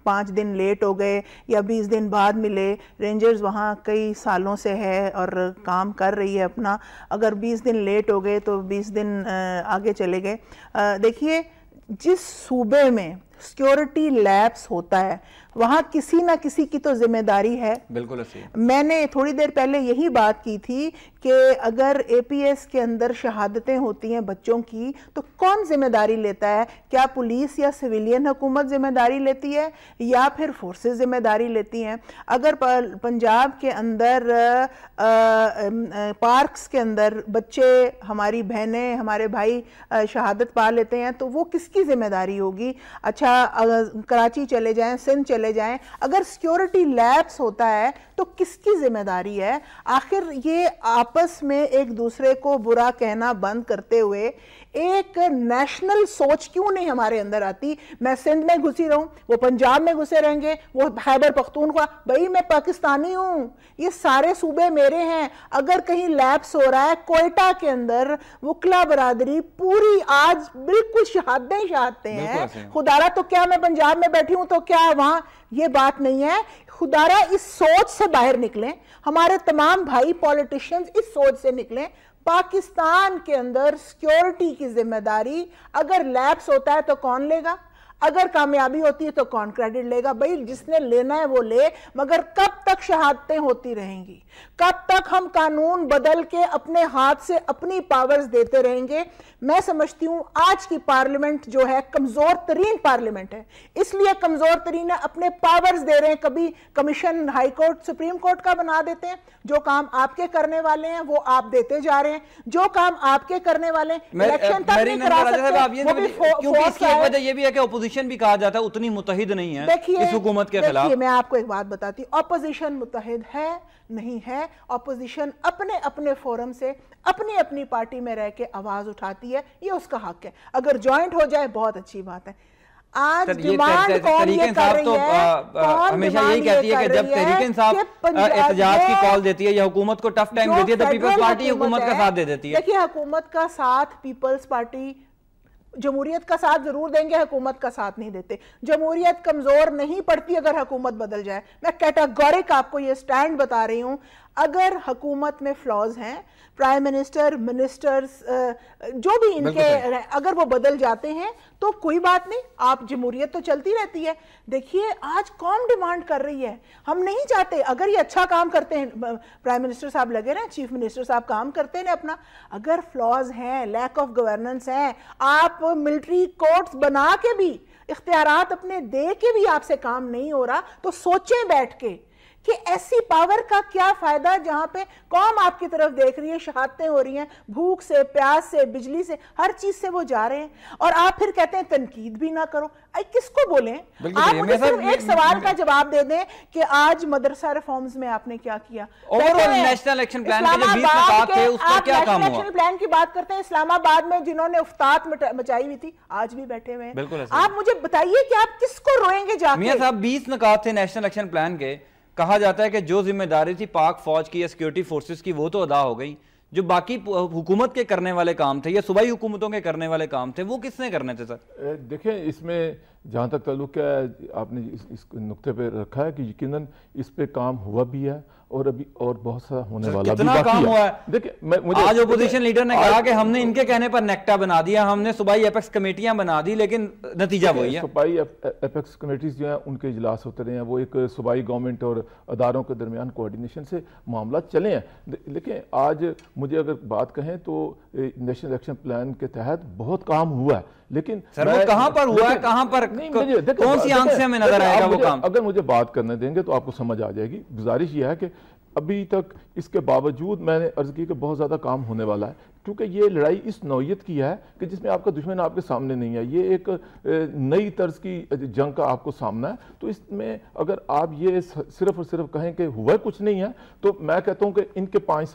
पाँच दिन लेट हो गए या बीस दिन बाद मिले। रेंजर्स वहाँ कई सालों से है और काम कर रही है अपना, अगर बीस दिन लेट हो गए तो बीस दिन आगे चले गए। देखिए, जिस सूबे में सिक्योरिटी लैप्स होता है वहाँ किसी ना किसी की तो जिम्मेदारी है। बिल्कुल ऐसे। मैंने थोड़ी देर पहले यही बात की थी कि अगर एपीएस के अंदर शहादतें होती हैं बच्चों की तो कौन जिम्मेदारी लेता है? क्या पुलिस या सिविलियन हुकूमत जिम्मेदारी लेती है या फिर फोर्सेस जिम्मेदारी लेती हैं? अगर पंजाब के अंदर आ, आ, पार्क्स के अंदर बच्चे, हमारी बहनें, हमारे भाई शहादत पा लेते हैं तो वो किसकी जिम्मेदारी होगी? अच्छा, कराची चले जाएं, सिंध चले जाएं, अगर सिक्योरिटी लैप्स होता है तो किसकी जिम्मेदारी है? आखिर ये आपस में एक दूसरे को बुरा कहना बंद करते हुए एक नेशनल सोच क्यों नहीं हमारे अंदर आती? मैं सिंध में घुसी रहूं, वो पंजाब में घुसे रहेंगे, वो खैबर पख्तूनख्वा, भाई मैं पाकिस्तानी हूं, ये सारे सूबे मेरे हैं। अगर कहीं लैप्स हो रहा है कोयटा के अंदर, वकला बरादरी पूरी आज बिल्कुल शहादतें ही शहादतें हैं। खुदारा तो क्या मैं पंजाब में बैठी हूं तो क्या वहां? ये बात नहीं है। खुदारा इस सोच से बाहर निकलें, हमारे तमाम भाई पॉलिटिशियंस इस सोच से निकलें। पाकिस्तान के अंदर सिक्योरिटी की जिम्मेदारी अगर लैप्स होता है तो कौन लेगा? अगर कामयाबी होती है तो कौन क्रेडिट लेगा? भाई जिसने लेना है वो ले, मगर कब तक शहादतें होती रहेंगी? कब तक हम कानून बदल के अपने हाथ से अपनी पावर्स देते रहेंगे? मैं समझती हूं आज की पार्लियामेंट जो है कमजोर तरीन पार्लियामेंट है, इसलिए कमजोर तरीन है, अपने पावर्स दे रहे हैं। कभी commission high court supreme court का बना देते हैं, जो काम आपके करने वाले हैं वो आप देते जा रहे हैं, जो काम आपके करने वाले इलेक्शन तक नहीं करा सकते। क्योंकि इसकी एक वजह यह भी है कि ऑपोजिशन भी कहा जाता है उतनी मुत्तहिद नहीं है इस हुकूमत के खिलाफ। मैं आपको एक बात बताती हूं, ऑपोजिशन मुत्तहिद है नहीं है, ऑपोजिशन अपने अपने फोरम से अपनी अपनी पार्टी में रह के आवाज उठाती है, ये उसका हक है। अगर ज्वाइंट हो जाए बहुत अच्छी बात है। आज डिमांड कौन ये कर रही है? हमेशा यही कहती है कि जब तहरीक इंसाफ एहतजाज की कॉल देती है या हुकूमत को टफ टाइम देती है तो पीपल्स पार्टी हुकूमत का साथ दे देती है। देखिए, हुकूमत का साथ पीपल्स पार्टी जमहूरियत का साथ जरूर देंगे, हुकूमत का साथ नहीं देते। जमहूरियत कमजोर नहीं पड़ती अगर हुकूमत बदल जाए। मैं कैटेगोरिक आपको ये स्टैंड बता रही हूं। अगर हुकूमत में फ्लॉज हैं, प्राइम मिनिस्टर, मिनिस्टर्स, जो भी इनके, अगर वो बदल जाते हैं तो कोई बात नहीं, आप जमहूरियत तो चलती रहती है। देखिए, आज कौन डिमांड कर रही है? हम नहीं चाहते, अगर ये अच्छा काम करते हैं, प्राइम मिनिस्टर साहब लगे ना, चीफ मिनिस्टर साहब काम करते हैं अपना, अगर फ्लॉज हैं, लैक ऑफ गवर्नेंस है, आप मिलिट्री कोर्ट्स बना के भी, इख्तियारात अपने दे के भी आपसे काम नहीं हो रहा, तो सोचें बैठ के कि ऐसी पावर का क्या फायदा जहां पे कौम आपकी तरफ देख रही है, शहादतें हो रही हैं, भूख से, प्यास से, बिजली से, हर चीज से वो जा रहे हैं, और आप फिर कहते हैं तनकीद भी ना करो। आई किसको बोले? आप मुझे सिर्फ एक सवाल का जवाब दे दें कि आज मदरसा रिफॉर्म्स में आपने क्या किया? ओवरऑल नेशनल एक्शन प्लान के जो बीस नकात थे उसका क्या काम हुआ? एक्शन प्लान की बात करते हैं, इस्लामाबाद में जिन्होंने उफ्तात मचाई हुई थी आज भी बैठे हुए हैं। आप मुझे बताइए कि आप किसको रोएंगे जाके? मियां साहब, बीस नकात थे नेशनल एक्शन प्लान के। कहा जाता है कि जो जिम्मेदारी थी पाक फौज की या सिक्योरिटी फोर्सेस की वो तो अदा हो गई, जो बाकी हुकूमत के करने वाले काम थे या सूबाई हुकूमतों के करने वाले काम थे वो किसने करने थे? सर देखें, इसमें जहाँ तक ताल्लुक है, आपने इस, इस नुक्ते पे रखा है कि यकीनन इस पे काम हुआ भी है और अभी और बहुत सारा होने वाला भी बाकी काम हुआ है। देखिए, आज ओपोजिशन लीडर ने कहा कि हमने इनके कहने पर नेक्टा बना दिया, हमने सूबाई एपेक्स कमेटियां बना दी, लेकिन नतीजा वही है। सूबाई एपेक्स कमेटीज जो है उनके इजलास होते रहे हैं, वो एक सूबाई गवर्नमेंट और अदारों के दरमियान कोऑर्डिनेशन से मामला चले हैं। लेकिन आज मुझे अगर बात कहें तो नेशनल इलेक्शन प्लान के तहत बहुत काम हुआ है, लेकिन सर वो कहां पर हुआ है, कहां पर, कौन सी आंख से हमें नजर आएगा वो काम? अगर मुझे बात करने देंगे तो आपको समझ आ जाएगी। गुजारिश यह है कि अभी तक इसके बावजूद मैंने अर्ज की कि बहुत ज़्यादा काम होने वाला है, क्योंकि ये लड़ाई इस नौयत की है कि जिसमें आपका दुश्मन आपके सामने नहीं है, ये एक नई तर्ज की जंग का आपको सामना है। तो इसमें अगर आप ये सिर्फ और सिर्फ कहें कि हुआ कुछ नहीं है, तो मैं कहता हूँ कि इनके पाँच साल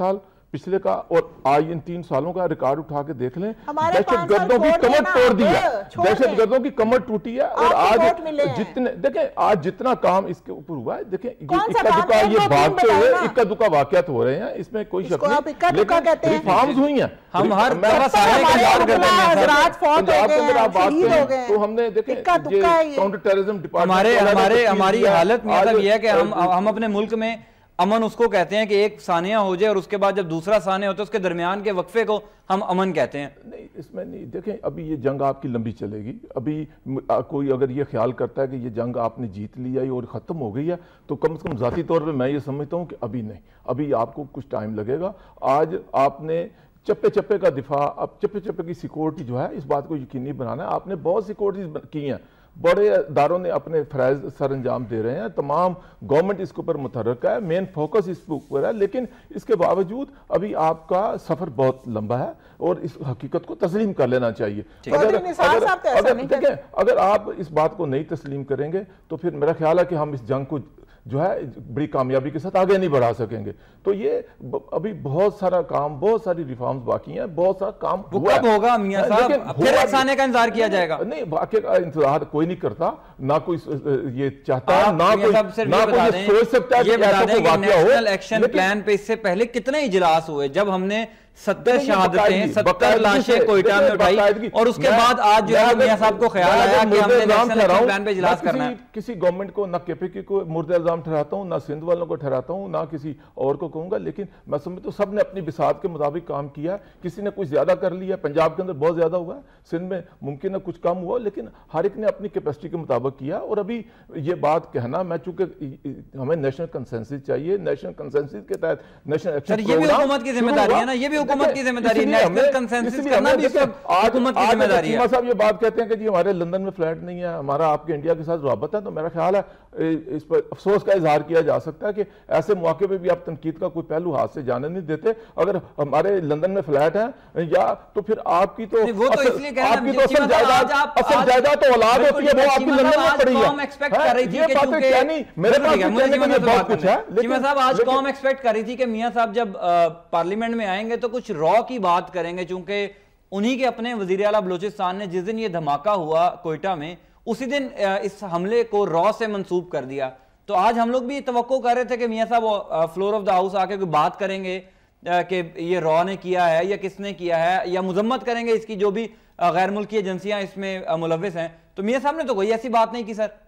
पिछले का और आज इन तीन सालों का रिकॉर्ड उठा के देख लें, हमारे दहशत पाँच साल गर्दों की छोड़ कमर देना, तोड़ दी है, छोड़ दहशत दें। गर्दों की कमर टूटी है। और आपको वोट आज मिले हैं। जितने देखें आज जितना काम इसके ऊपर हुआ है, देखें ये कौन सा इक्का काम दुक्का है? ये दो तीन भागते बताओ हुए ना। इक्का दुक्का वाकयात हो रहे हैं, इसमें कोई शक इसको आप इक्का नहीं, दुक्का कहते हैं। रिफॉर्म्स हुई हैं। हम हर मैं- दफा सारे का हमारे इंतजार करते हुक्मरान हैं साहब। हजरात फौत हो पंजाब के गए अंदर हैं, आप बात शहीद हो करें गए हैं। तो हमने देखें इक्का दुक्का है ये। काउंटर टेररिज्म डिपार्टमेंट हमारे वालों ने हमारे तस्वीर हमारी दिया। हालत मियां साहब आज- ये है कि हम हम अपने मुल्क में अमन उसको कहते हैं कि एक सानिया हो जाए और उसके बाद जब दूसरा सानिया होता है उसके दरमियान के वक्फे को हम अमन कहते हैं। नहीं, इसमें नहीं, देखें अभी ये जंग आपकी लंबी चलेगी। अभी आ, कोई अगर ये ख्याल करता है कि ये जंग आपने जीत लिया है और ख़त्म हो गई है, तो कम से कम ज़ाती तौर पे मैं ये समझता हूँ कि अभी नहीं, अभी आपको कुछ टाइम लगेगा। आज आपने चप्पे चप्पे का दिफा, अब चप्पे चप्पे की सिक्योरिटी जो है, इस बात को यकीनी बनाना है। आपने बहुत सिक्योरिटीज की हैं, बड़े इदारों ने अपने फ़राइज़ सर अंजाम दे रहे हैं, तमाम गवर्नमेंट इसके ऊपर मुतहर्रिक है, मेन फोकस इस ऊपर है। लेकिन इसके बावजूद अभी आपका सफ़र बहुत लंबा है और इस हकीकत को तस्लीम कर लेना चाहिए। अगर चौधरी निसार अगर, साहब तो ऐसा अगर नहीं देखें, अगर आप इस बात को नहीं तस्लीम करेंगे तो फिर मेरा ख्याल है कि हम इस जंग को जो है बड़ी कामयाबी के साथ आगे नहीं बढ़ा सकेंगे। तो ये ब- अभी बहुत सारा काम, बहुत सारी रिफॉर्म्स बाकी हैं, बहुत सारा काम वो हुआ कब है। होगा मियां साहब? लेकिन फिर हुआ एक साने का इंतजार किया जाएगा? नहीं, वाकई का इंतजार कोई नहीं करता, ना कोई ये चाहता है, आप ना मियां साहब कोई सिर्फ ना ये कोई बता ये दें, सोच सकता है ये कि बता ऐसा दें कोई कि वाकया नेशनल हो। एक्शन लेकिन- प्लान पे इससे पहले कितने इजलास हुए जब हमने सत्तर देखिए, शहादतें, बाकायदगी- सत्तर बाकायदगी लाशें से- कोयटा में देखिए, उठाई बाकायदगी- और उसके मैं- बाद आज जो मैं है अगर- मियां साहब को ख्याल मैं आया अगर कि हमने मुर्दे इल्जाम नेशनल ठहराऊं, एक्शन प्लान पे इजलास मैं करना है। किसी- किसी गवर्नमेंट को, ना केपीके को मुर्दे इल्जाम ठहराता हूँ, ना सिंध वालों को ठहराता हूँ, ना किसी और को कहूंगा। लेकिन मैं समझता हूँ सब ने अपनी बिसात के मुताबिक काम किया। किसी ने कुछ ज्यादा कर लिया, पंजाब के अंदर बहुत ज्यादा हुआ है, सिंध में मुमकिन है कुछ कम हुआ, लेकिन हर एक ने अपनी कैपेसिटी के मुताबिक किया। और अभी ये बात कहना, मैं चूंकि हमें नेशनल कंसेंसस चाहिए, नेशनल कंसेंसस के तहत नेशनल एक्शन सर, ये भी हुकूमत की जिम्मेदारी है ना, ये भी हुकूमत की जिम्मेदारी है। नेशनल कंसेंसस करना भी इसका हुकूमत की जिम्मेदारी है। साहब ये बात कहते हैं कि जी हमारे लंदन में फ्लैट नहीं है, हमारा आपके इंडिया के साथ राबत है, तो मेरा ख्याल है इस पर अफसोस का इजहार किया जा सकता है कि ऐसे मौके पे भी आप तनकीद का कोई पहलू हाथ से जाने नहीं देते। अगर हमारे लंदन में फ्लैट है या तो फिर आपकी तो वो तो इसलिए कह रहे हैं, आपकी तो चीमा असल साहब, जायदाद आज आप- असल आज- जायदाद तो औलाद बिल्कुल होती है, वो ठीक है, आपकी चीमा लंदन साहब, में आज पड़ी कौम है। एक्सपेक्ट कर रही थी ये कि बातें चूंकि- क्या नहीं, मेरे पास बिल्कुल, भी कहने के लिए बहुत कुछ है। चीमा साहब, आज लेकिन- कौम एक्सपेक्ट कर रही थी कि मियां साहब जब अ, पार्लियामेंट में आएंगे तो कुछ रॉ की बात करेंगे, चूंकि उन्हीं के अपने वजीर आला बलोचिस्तान ने जिस दिन ये धमाका हुआ कोयटा में, उसी दिन अ, इस हमले को रॉ से मंसूब कर दिया। तो आज हम लोग भी तवक्को कर रहे थे कि मियां साहब फ्लोर ऑफ द हाउस आके कोई बात करेंगे अ, कि ये रॉ ने किया है या किसने किया है, या मुजम्मत करेंगे इसकी जो भी अ, गैर मुल्की एजेंसियां इसमें अ, मुलव्विस हैं। तो मियां साहब ने तो कोई ऐसी बात नहीं की। सर,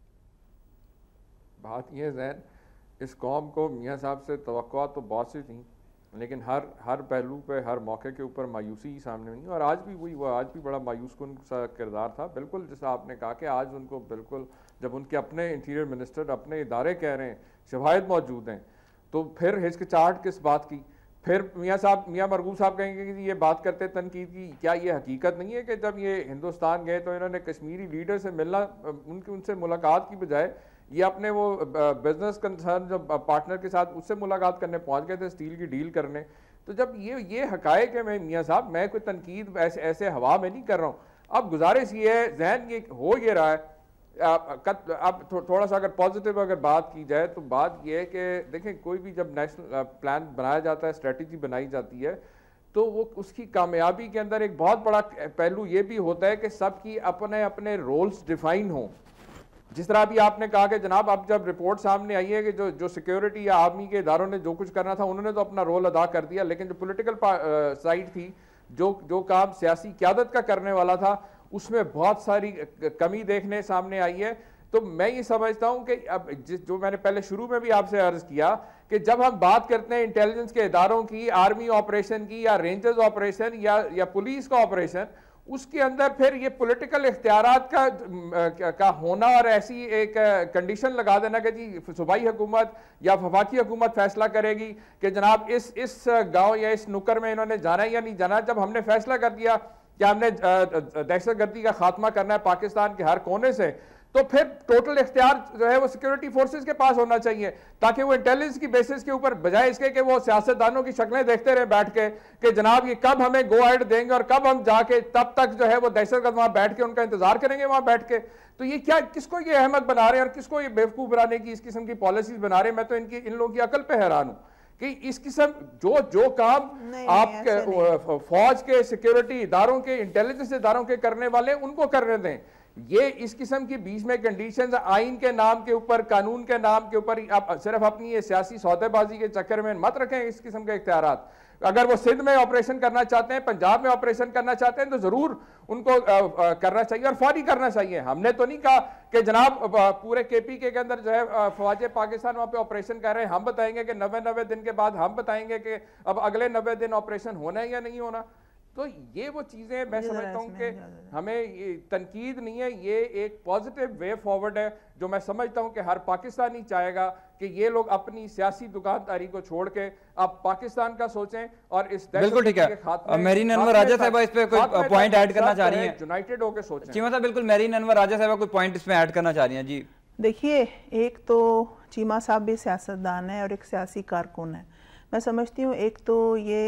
बात यह जैन, इस कौम को मियाँ साहब से तवक्कुआत तो बहुत सी थी, लेकिन हर हर पहलू पे, हर मौके के ऊपर मायूसी ही सामने नहीं। और आज भी वही हुआ, आज भी बड़ा मायूस कुन सा किरदार था। बिल्कुल जैसा आपने कहा कि आज उनको बिल्कुल, जब उनके अपने इंटीरियर मिनिस्टर, अपने इदारे कह रहे हैं, शवाहिद मौजूद हैं, तो फिर हिचकिचाहट किस बात की? फिर मियाँ साहब, मियाँ मरगूब साहब कहेंगे कि ये बात करते तनकीद की, क्या ये हकीकत नहीं है कि जब ये हिंदुस्तान गए तो इन्होंने कश्मीरी लीडर से मिलना, उनकी उनसे मुलाकात की बजाय ये अपने वो बिजनेस कंसर्न जो पार्टनर के साथ उससे मुलाकात करने पहुंच गए थे, स्टील की डील करने। तो जब ये ये हकायक है, मैं मियाँ साहब, मैं कोई तनकीद ऐसे ऐसे हवा में नहीं कर रहा हूँ। अब गुजारिश ये है, जहन ये हो ये रहा है, अब थो, थोड़ा सा अगर पॉजिटिव अगर बात की जाए तो बात यह है कि देखें, कोई भी जब नेशनल प्लान बनाया जाता है, स्ट्रेटजी बनाई जाती है, तो वो उसकी कामयाबी के अंदर एक बहुत बड़ा पहलू ये भी होता है कि सबकी अपने अपने रोल्स डिफाइन हों। जिस तरह अभी आपने कहा कि जनाब, अब जब रिपोर्ट सामने आई है कि जो जो सिक्योरिटी या आर्मी के इदारों ने जो कुछ करना था उन्होंने तो अपना रोल अदा कर दिया, लेकिन जो पॉलिटिकल साइड थी, जो जो काम सियासी क़यादत का करने वाला था, उसमें बहुत सारी कमी देखने सामने आई है। तो मैं ये समझता हूं कि अब जिस जो मैंने पहले शुरू में भी आपसे अर्ज किया कि जब हम बात करते हैं इंटेलिजेंस के इदारों की, आर्मी ऑपरेशन की, या रेंजर्स ऑपरेशन, या या पुलिस का ऑपरेशन, उसके अंदर फिर ये पॉलिटिकल इख्तियारात का का होना और ऐसी एक कंडीशन लगा देना कि जी सूबाई हुकूमत या वफाकी हुकूमत फैसला करेगी कि जनाब इस इस गांव या इस नुक्कर में इन्होंने जाना या नहीं जाना। जब हमने फैसला कर दिया कि हमने दहशतगर्दी का खात्मा करना है पाकिस्तान के हर कोने से, तो फिर टोटल इख्तियार जो है वो सिक्योरिटी फोर्सेस के पास होना चाहिए, ताकि वो इंटेलिजेंस की बेसिस के ऊपर, बजाय इसके कि वो सियासतदानों की शक्लें देखते रहे बैठ के कि जनाब ये कब हमें गो अहेड देंगे और कब हम जाके तब तक जो है वो दहशतगर्द वहां बैठ के उनका इंतजार करेंगे वहां बैठ के। तो ये क्या, किसको ये अहमक बना रहे हैं और किसको ये बेवकूफ बनाने की इस किस्म की पॉलिसीज बना रहे हैं? मैं तो इनकी इन लोगों की अकल पे हैरान हूं कि इस किस्म जो जो काम आप फौज के, सिक्योरिटी इदारों के, इंटेलिजेंस इदारों के करने वाले उनको करने दें। ये इस किस्म की बीच में कंडीशंस आइन के नाम के ऊपर, कानून के नाम के ऊपर आप सिर्फ अपनी ये सियासी सौदेबाजी के चक्कर में मत रखें इस किस्म के इख्तियारात। अगर वो सिंध में ऑपरेशन करना चाहते हैं, पंजाब में ऑपरेशन करना चाहते हैं, तो जरूर उनको आ, आ, करना चाहिए और फौरी करना चाहिए। हमने तो नहीं कहा कि जनाब पूरे केपीके के अंदर जो है फौज पाकिस्तान वहां पे ऑपरेशन कर रहे हैं, हम बताएंगे कि नब्बे नब्बे दिन के बाद हम बताएंगे कि अब अगले नब्बे दिन ऑपरेशन होना है या नहीं होना। तो ये वो चीजें मैं समझता हूँ कि हमें ये तनकीद नहीं है, ये एक पॉजिटिव वे फॉरवर्ड है जो मैं समझता हूँ कि हर पाकिस्तानी चाहेगा कि ये लोग अपनी सियासी दुकानदारी को छोड़ के अब पाकिस्तान का सोचें और इस बिल्कुल ठीक है। मेरीन अनवर राजा साहब इस पे कोई पॉइंट ऐड करना चाह रही हैं, यूनाइटेड होकर सोचें। चीमा साहब बिल्कुल, मेरीन अनवर राजा साहब कोई पॉइंट इसमें ऐड करना चाह रही हैं? जी देखिए, एक तो चीमा साहब भी सियासतदान है और एक सियासी कारकुन है। मैं समझती हूँ एक तो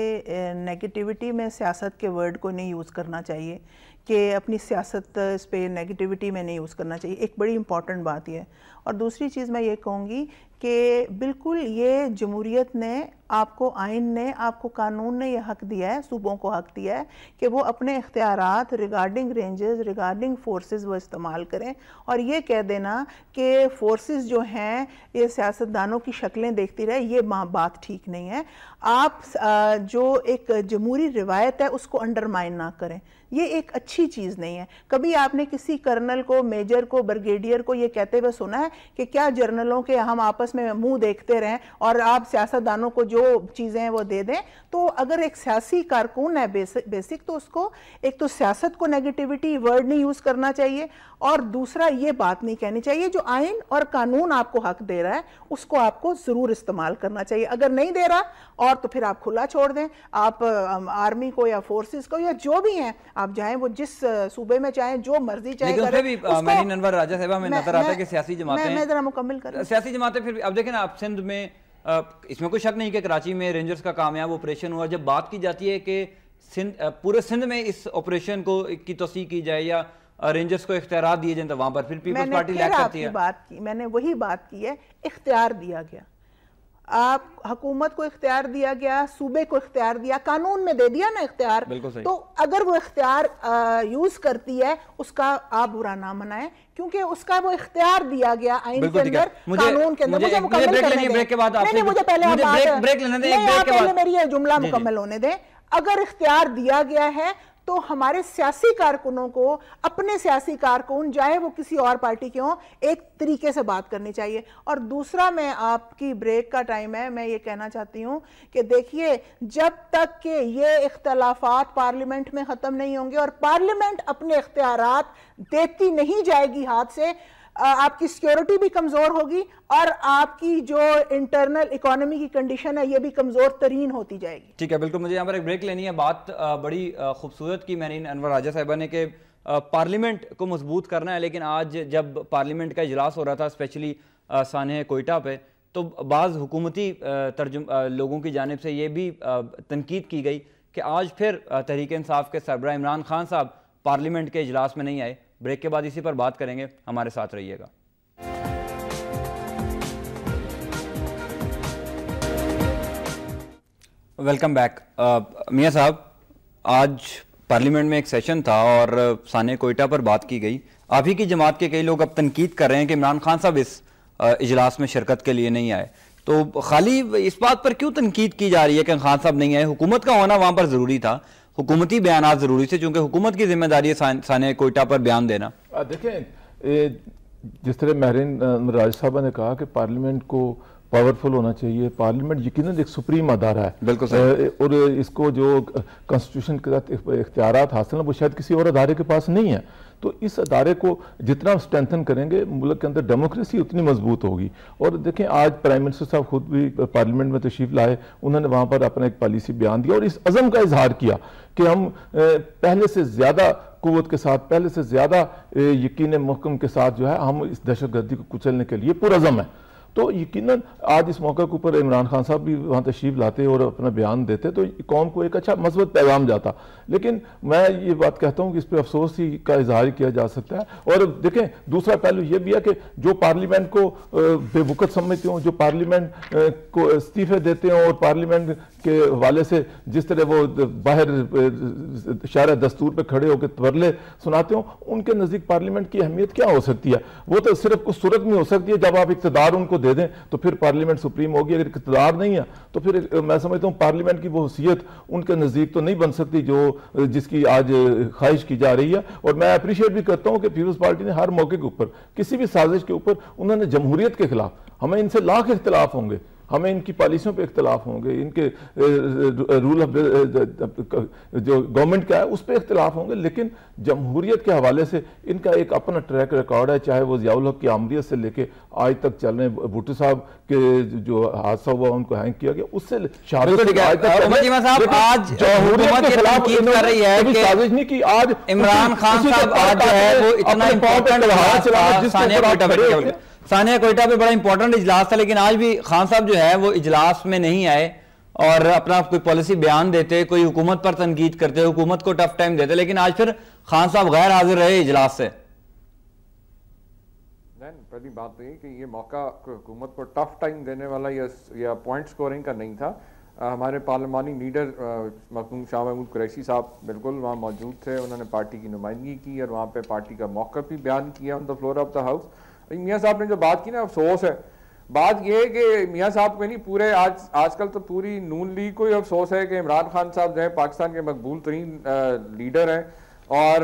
ये नेगेटिविटी में सियासत के वर्ड को नहीं यूज़ करना चाहिए कि अपनी सियासत इस पे नेगेटिविटी में नहीं यूज़ करना चाहिए, एक बड़ी इंपॉर्टेंट बात ये है। और दूसरी चीज़ मैं ये कहूँगी कि बिल्कुल ये जमहूरियत ने आपको, आइन ने आपको, कानून ने ये हक दिया है, सूबों को हक दिया है कि वो अपने इख्तियारात रिगार्डिंग रेंजेस, रिगार्डिंग फोर्सेस वो इस्तेमाल करें। और ये कह देना कि फोर्सेस जो हैं ये सियासतदानों की शक्लें देखती रहे, ये बात ठीक नहीं है। आप जो एक जमहूरी रिवायत है उसको अंडरमाइन ना करें, ये एक अच्छी चीज़ नहीं है। कभी आपने किसी कर्नल को, मेजर को, ब्रिगेडियर को ये कहते हुए सुना है कि क्या जर्नलों के हम आपस में मुंह देखते रहें और आप सियासतदानों को जो चीज़ें हैं वो दे दें? तो अगर एक सियासी कारकुन है बेसिक, बेसिक तो उसको एक तो सियासत को नेगेटिविटी वर्ड नहीं यूज़ करना चाहिए और दूसरा ये बात नहीं कहनी चाहिए जो आइन और कानून आपको हक दे रहा है उसको आपको ज़रूर इस्तेमाल करना चाहिए। अगर नहीं दे रहा और तो फिर आप खुला छोड़ दें, आप आर्मी को या फोर्सेस को या जो भी हैं आप जाएं, वो जिस सूबे में चाहें जो मर्जी चाहे करें। मेरीन अनवर राजा साहब में नजर आता है कि सियासी जमातें, मैं जरा मुकम्मल करूं, सियासी जमातें फिर अब देखें ना, आप सिंध में इसमें कोई शक नहीं कि कराची में रेंजर्स का कामयाब ऑपरेशन हुआ। जब बात की जाती है कि सिंध, पूरे सिंध में इस ऑपरेशन को की तोसी की जाए या रेंजर्स को इख्तियार दिए जाए, तो वहां पर फिर पीपल्स पार्टी लैक करती है। बात की मैंने वही बात की है, इख्तियार दिया गया, आप हुकूमत को इख्तियार दिया गया, सूबे को इख्तियार दिया, कानून में दे दिया ना इख्तियार। तो अगर वो इख्तियार यूज करती है उसका आप बुरा ना मनाएं, क्योंकि उसका वो इख्तियार दिया गया आइन के अंदर, कानून के अंदर। मुझे मुकम्मल करने दें, मुझे पहले पहले मेरी ये जुमला मुकम्मल होने दें। अगर इख्तियार दिया गया है तो हमारे सियासी कारकुनों को अपने सियासी कारकुन चाहे वो किसी और पार्टी के हों एक तरीके से बात करनी चाहिए। और दूसरा, मैं आपकी ब्रेक का टाइम है, मैं ये कहना चाहती हूँ कि देखिए, जब तक कि ये इख्तलाफात पार्लियामेंट में ख़त्म नहीं होंगे और पार्लियामेंट अपने इख्तियारात देती नहीं जाएगी हाथ से, आपकी सिक्योरिटी भी कमज़ोर होगी और आपकी जो इंटरनल इकोनॉमी की कंडीशन है ये भी कमज़ोर तरीन होती जाएगी। ठीक है, बिल्कुल। मुझे यहाँ पर एक ब्रेक लेनी है। बात बड़ी खूबसूरत की मेरीन अनवर राजा साहिबा ने कि पार्लियामेंट को मजबूत करना है, लेकिन आज जब पार्लियामेंट का इजलास हो रहा था स्पेशली सानह कोयटा पे, तो बाज़ हुकूमती तर्जुम लोगों की जानिब से ये भी तनकीद की गई कि आज फिर तहरीक इंसाफ के सरबराह इमरान खान साहब पार्लियामेंट के इजलास में नहीं आए। ब्रेक के बाद इसी पर बात करेंगे, हमारे साथ रहिएगा। Welcome back. मियां साहब, आज पार्लियामेंट में एक सेशन था और सानह कोयटा पर बात की गई। आप ही की जमात के कई लोग अब तनकीद कर रहे हैं कि इमरान खान साहब इस इजलास में शिरकत के लिए नहीं आए, तो खाली इस बात पर क्यों तनकीद की जा रही है कि खान साहब नहीं आए? हुकूमत का होना वहां पर ज़रूरी था, हुकूमती बयान जरूरी थे, चूंकि हुकूमत की जिम्मेदारी है सानह कोयटा पर बयान देना। देखें, जिस तरह मेरीन राज साहबा ने कहा कि पार्लियामेंट को पावरफुल होना चाहिए, पार्लियामेंट यकीनन एक सुप्रीम अदारा है, बिल्कुल सही, और इसको जो कॉन्स्टिट्यूशन के साथ इख्तियारात हासिल है वो शायद किसी और अदारे के पास नहीं है। तो इस अदारे को जितना स्ट्रेंथन करेंगे मुल्क के अंदर डेमोक्रेसी उतनी मजबूत होगी। और देखें, आज प्राइम मिनिस्टर साहब खुद भी पार्लियामेंट में तशरीफ लाए, उन्होंने वहाँ पर अपना एक पॉलिसी बयान दिया और इस अज़म का इजहार किया कि हम पहले से ज़्यादा कुव्वत के साथ, पहले से ज़्यादा यकीन महकम के साथ जो है हम इस दहशतगर्दी को कुचलने के लिए पुरअज़म है। तो यकीनन आज इस मौके के ऊपर इमरान खान साहब भी वहाँ तशरीफ लाते और अपना बयान देते तो कौम को एक अच्छा मस्बत पैगाम जाता। लेकिन मैं ये बात कहता हूँ कि इस पर अफसोस ही का इजहार किया जा सकता है। और देखें दूसरा पहलू ये भी है कि जो पार्लियामेंट को बेवकूफ़ समझते हों, जो पार्लियामेंट को इस्तीफे देते हों और पार्लियामेंट के हवाले से जिस तरह वो बाहर शारा दस्तूर पे खड़े होकर तरले सुनाते हो, उनके नज़दीक पार्लियामेंट की अहमियत क्या हो सकती है? वो तो सिर्फ उस सूरत में हो सकती है जब आप इक़्तिदार उनको दे दें तो फिर पार्लियामेंट सुप्रीम होगी। अगर इक़्तिदार नहीं है तो फिर मैं समझता हूँ पार्लियामेंट की वो हैसियत उनके नज़दीक तो नहीं बन सकती जो जिसकी आज ख्वाहिश की जा रही है। और मैं अप्रिशिएट भी करता हूँ कि पीपल्स पार्टी ने हर मौके के ऊपर किसी भी साजिश के ऊपर उन्होंने जमहूरियत के खिलाफ, हमें इनसे लाख इख्तिलाफ होंगे, हमें इनकी पॉलिसियों पे इख्तिलाफ होंगे, इनके रूल ऑफ जो गवर्नमेंट का है उस पर इख्तिलाफ होंगे, लेकिन जमहूरियत के हवाले से इनका एक अपना ट्रैक रिकॉर्ड है। चाहे वो ज़ियाउल हक की आमरीत से लेके आज तक चल रहे, भुट्टो साहब के जो हादसा हुआ उनको हैंग किया गया उससे साजिश नहीं की। आज इमरान खान साहब आज जो है वो इतना इम्पोर्टेंट सानिया कोयटा पे बड़ा इंपॉर्टेंट इजलास था, लेकिन आज भी खान साहब जो है वो इजलास में नहीं आए और अपना कोई पॉलिसी बयान देते, कोई हुकूमत पर तनकीद करते, हुकूमत को टफ टाइम देते, लेकिन आज फिर खान साहब गैर हाजिर रहे इजलास से। पहली बात तो ये कि ये मौका हुकूमत को टफ टाइम देने वाला या, या पॉइंट स्कोरिंग का नहीं था। आ, हमारे पार्लिमानी लीडर मखदूम शाह महमूद कुरैशी साहब बिल्कुल वहाँ मौजूद थे, उन्होंने पार्टी की नुमाइंदगी की और वहाँ पे पार्टी का मौक़िफ़ भी बयान किया on the floor of the house. मियाँ साहब ने जो बात की ना, अफसोस है, बात यह है कि मियाँ साहब को नहीं पूरे आज आजकल तो पूरी नून लीग को ही अफसोस है कि इमरान खान साहब जो है पाकिस्तान के मकबूल तरीन लीडर हैं और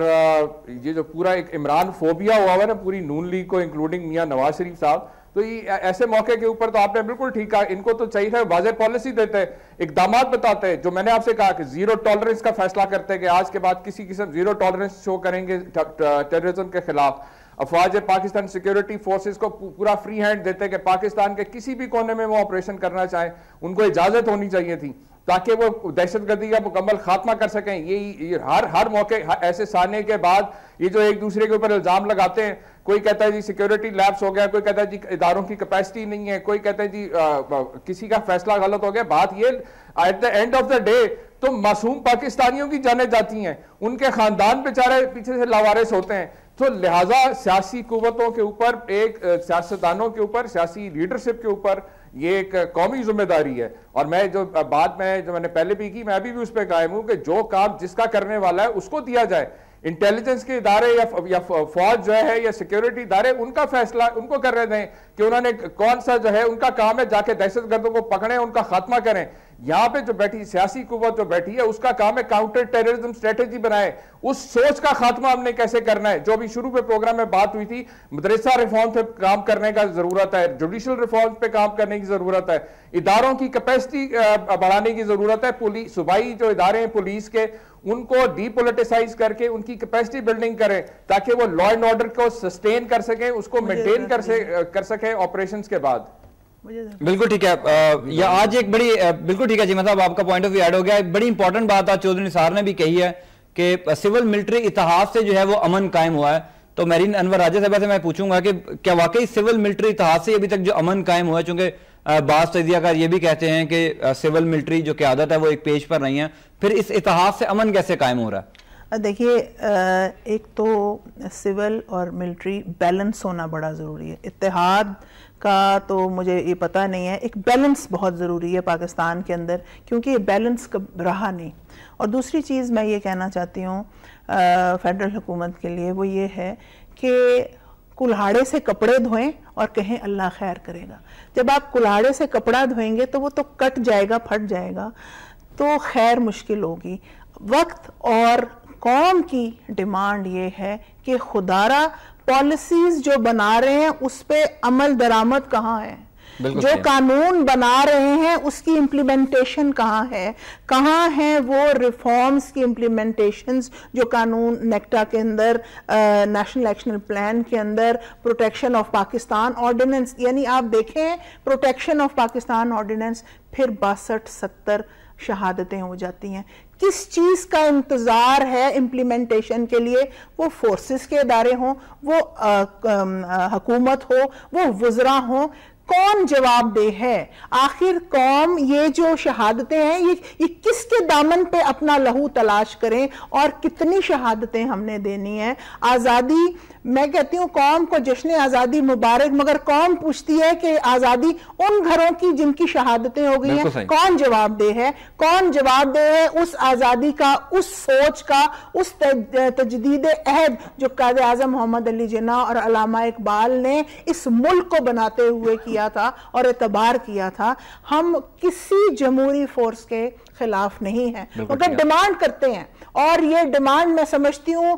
ये जो पूरा एक इमरान फोबिया हुआ है ना पूरी नून लीग को इंक्लूडिंग मियाँ नवाज शरीफ साहब, तो ये ऐसे मौके के ऊपर तो आपने बिल्कुल ठीक कहा, इनको तो चाहिए था वाज़ेह पॉलिसी देते, इकदाम बताते हैं। जो मैंने आपसे कहा कि जीरो टॉलरेंस का फैसला करते हैं कि आज के बाद किसी किस्म जीरो टॉलरेंस शो करेंगे टेररिज्म के खिलाफ, अफवाज पाकिस्तान सिक्योरिटी फोर्सेस को पूरा फ्री हैंड देते कि पाकिस्तान के किसी भी कोने में वो ऑपरेशन करना चाहें उनको इजाजत होनी चाहिए थी ताकि वो दहशतगर्दी का मुकम्मल खात्मा कर सकें। ये, ये हर हर मौके ऐसे साने के बाद ये जो एक दूसरे के ऊपर इल्जाम लगाते हैं, कोई कहता है जी सिक्योरिटी लैप्स हो गया, कोई कहता है जी इदारों की कैपेसिटी नहीं है, कोई कहता है जी आ, आ, किसी का फैसला गलत हो गया। बात ये at the end of the day तो मासूम पाकिस्तानियों की जाने जाती हैं, उनके खानदान बेचारे पीछे से लावारिस होते हैं। तो लिहाजा सियासी कुव्वतों के ऊपर, एक सियासतदानों के ऊपर, सियासी लीडरशिप के ऊपर ये एक कौमी जिम्मेदारी है। और मैं जो बात में जो मैंने पहले भी की, मैं अभी भी उस पर कायम हूं कि जो काम जिसका करने वाला है उसको दिया जाए। इंटेलिजेंस के इदारे या, या फौज जो है या सिक्योरिटी इदारे, उनका फैसला उनको करने दें कि उन्होंने कौन सा जो है उनका काम है जाके दहशतगर्दों को पकड़ें, उनका खात्मा करें। यहाँ पे जो बैठी सियासी कुव्वत जो बैठी है उसका काम है काउंटर टेररिज्म स्ट्रेटेजी बनाए, उस सोच का खात्मा हमने कैसे करना है। जो अभी शुरू पे प्रोग्राम में बात हुई थी, मदरसा रिफॉर्म पे काम करने का जरूरत है, जुडिशल रिफॉर्म पे काम करने की जरूरत है, इदारों की कैपेसिटी बढ़ाने की जरूरत है, पुलिस सूबाई जो इदारे हैं पुलिस के उनको डीपोलिटिसाइज करके उनकी कैपेसिटी बिल्डिंग करें ताकि वो लॉ एंड ऑर्डर को सस्टेन कर सकें, उसको मेंटेन कर से कर सकें ऑपरेशंस के बाद। बिल्कुल ठीक है। या आज एक बड़ी बिल्कुल ठीक है जी, मतलब आपका पॉइंट ऑफ व्यू ऐड हो गया। एक बड़ी इंपॉर्टेंट बात आज चौधरी निसार ने भी कही है कि सिविल मिलिट्री इतिहाद से जो है वो अमन कायम हुआ है। तो मेरीन अनवर राजा साहब से मैं पूछूंगा कि क्या वाकई सिविल मिलिट्री इतिहाद से अभी तक जो अमन कायम हुआ है, चूंकि बाज़ तजियाकार ये भी कहते हैं कि सिविल मिलिट्री जो क़यादत है वो एक पेज पर नहीं है, फिर इस इतिहाद से अमन कैसे कायम हो रहा है? देखिए, एक तो सिविल और मिलिट्री बैलेंस होना बड़ा ज़रूरी है। इत्तेहाद का तो मुझे ये पता नहीं है, एक बैलेंस बहुत ज़रूरी है पाकिस्तान के अंदर, क्योंकि ये बैलेंस कब रहा नहीं। और दूसरी चीज़ मैं ये कहना चाहती हूँ फेडरल हुकूमत के लिए, वो ये है कि कुल्हाड़े से कपड़े धोएं और कहें अल्लाह खैर करेगा। जब आप कुल्हाड़े से कपड़ा धोएंगे तो वो तो कट जाएगा, फट जाएगा, तो खैर मुश्किल होगी। वक्त और कौम की डिमांड ये है कि खुदारा पॉलिसीज जो बना रहे हैं उस पे अमल दरामद कहाँ है, जो कानून बना रहे हैं उसकी इम्प्लीमेंटेशन कहाँ है, कहाँ है वो रिफॉर्म्स की इम्प्लीमेंटेशंस जो कानून नेक्टा के अंदर, नेशनल एक्शन प्लान के अंदर, प्रोटेक्शन ऑफ पाकिस्तान ऑर्डिनेंस, यानी आप देखें प्रोटेक्शन ऑफ पाकिस्तान ऑर्डिनेंस फिर बासठ सत्तर शहादतें हो जाती हैं। किस चीज़ का इंतज़ार है इम्प्लीमेंटेशन के लिए? वो फोर्सेस के इदारे हों, वो हुकूमत हो, वो वज़रा हों, कौन जवाबदेह है? आखिर कौम ये जो शहादतें हैं ये ये किसके दामन पे अपना लहू तलाश करें और कितनी शहादतें हमने देनी है? आज़ादी, मैं कहती हूँ कौम को जश्न आज़ादी मुबारक, मगर कौम पूछती है कि आज़ादी उन घरों की जिनकी शहादतें हो गई हैं, कौन जवाबदेह है? कौन जवाबदेह है उस आज़ादी का, उस सोच का, उस तजदीद अहद जो कायद आज़म मोहम्मद अली जिन्ना और अल्लामा इकबाल ने इस मुल्क को बनाते हुए किया था और एतबार किया था? हम किसी जमहूरी फोर्स के खिलाफ नहीं है, मगर डिमांड करते हैं। और ये डिमांड मैं समझती हूँ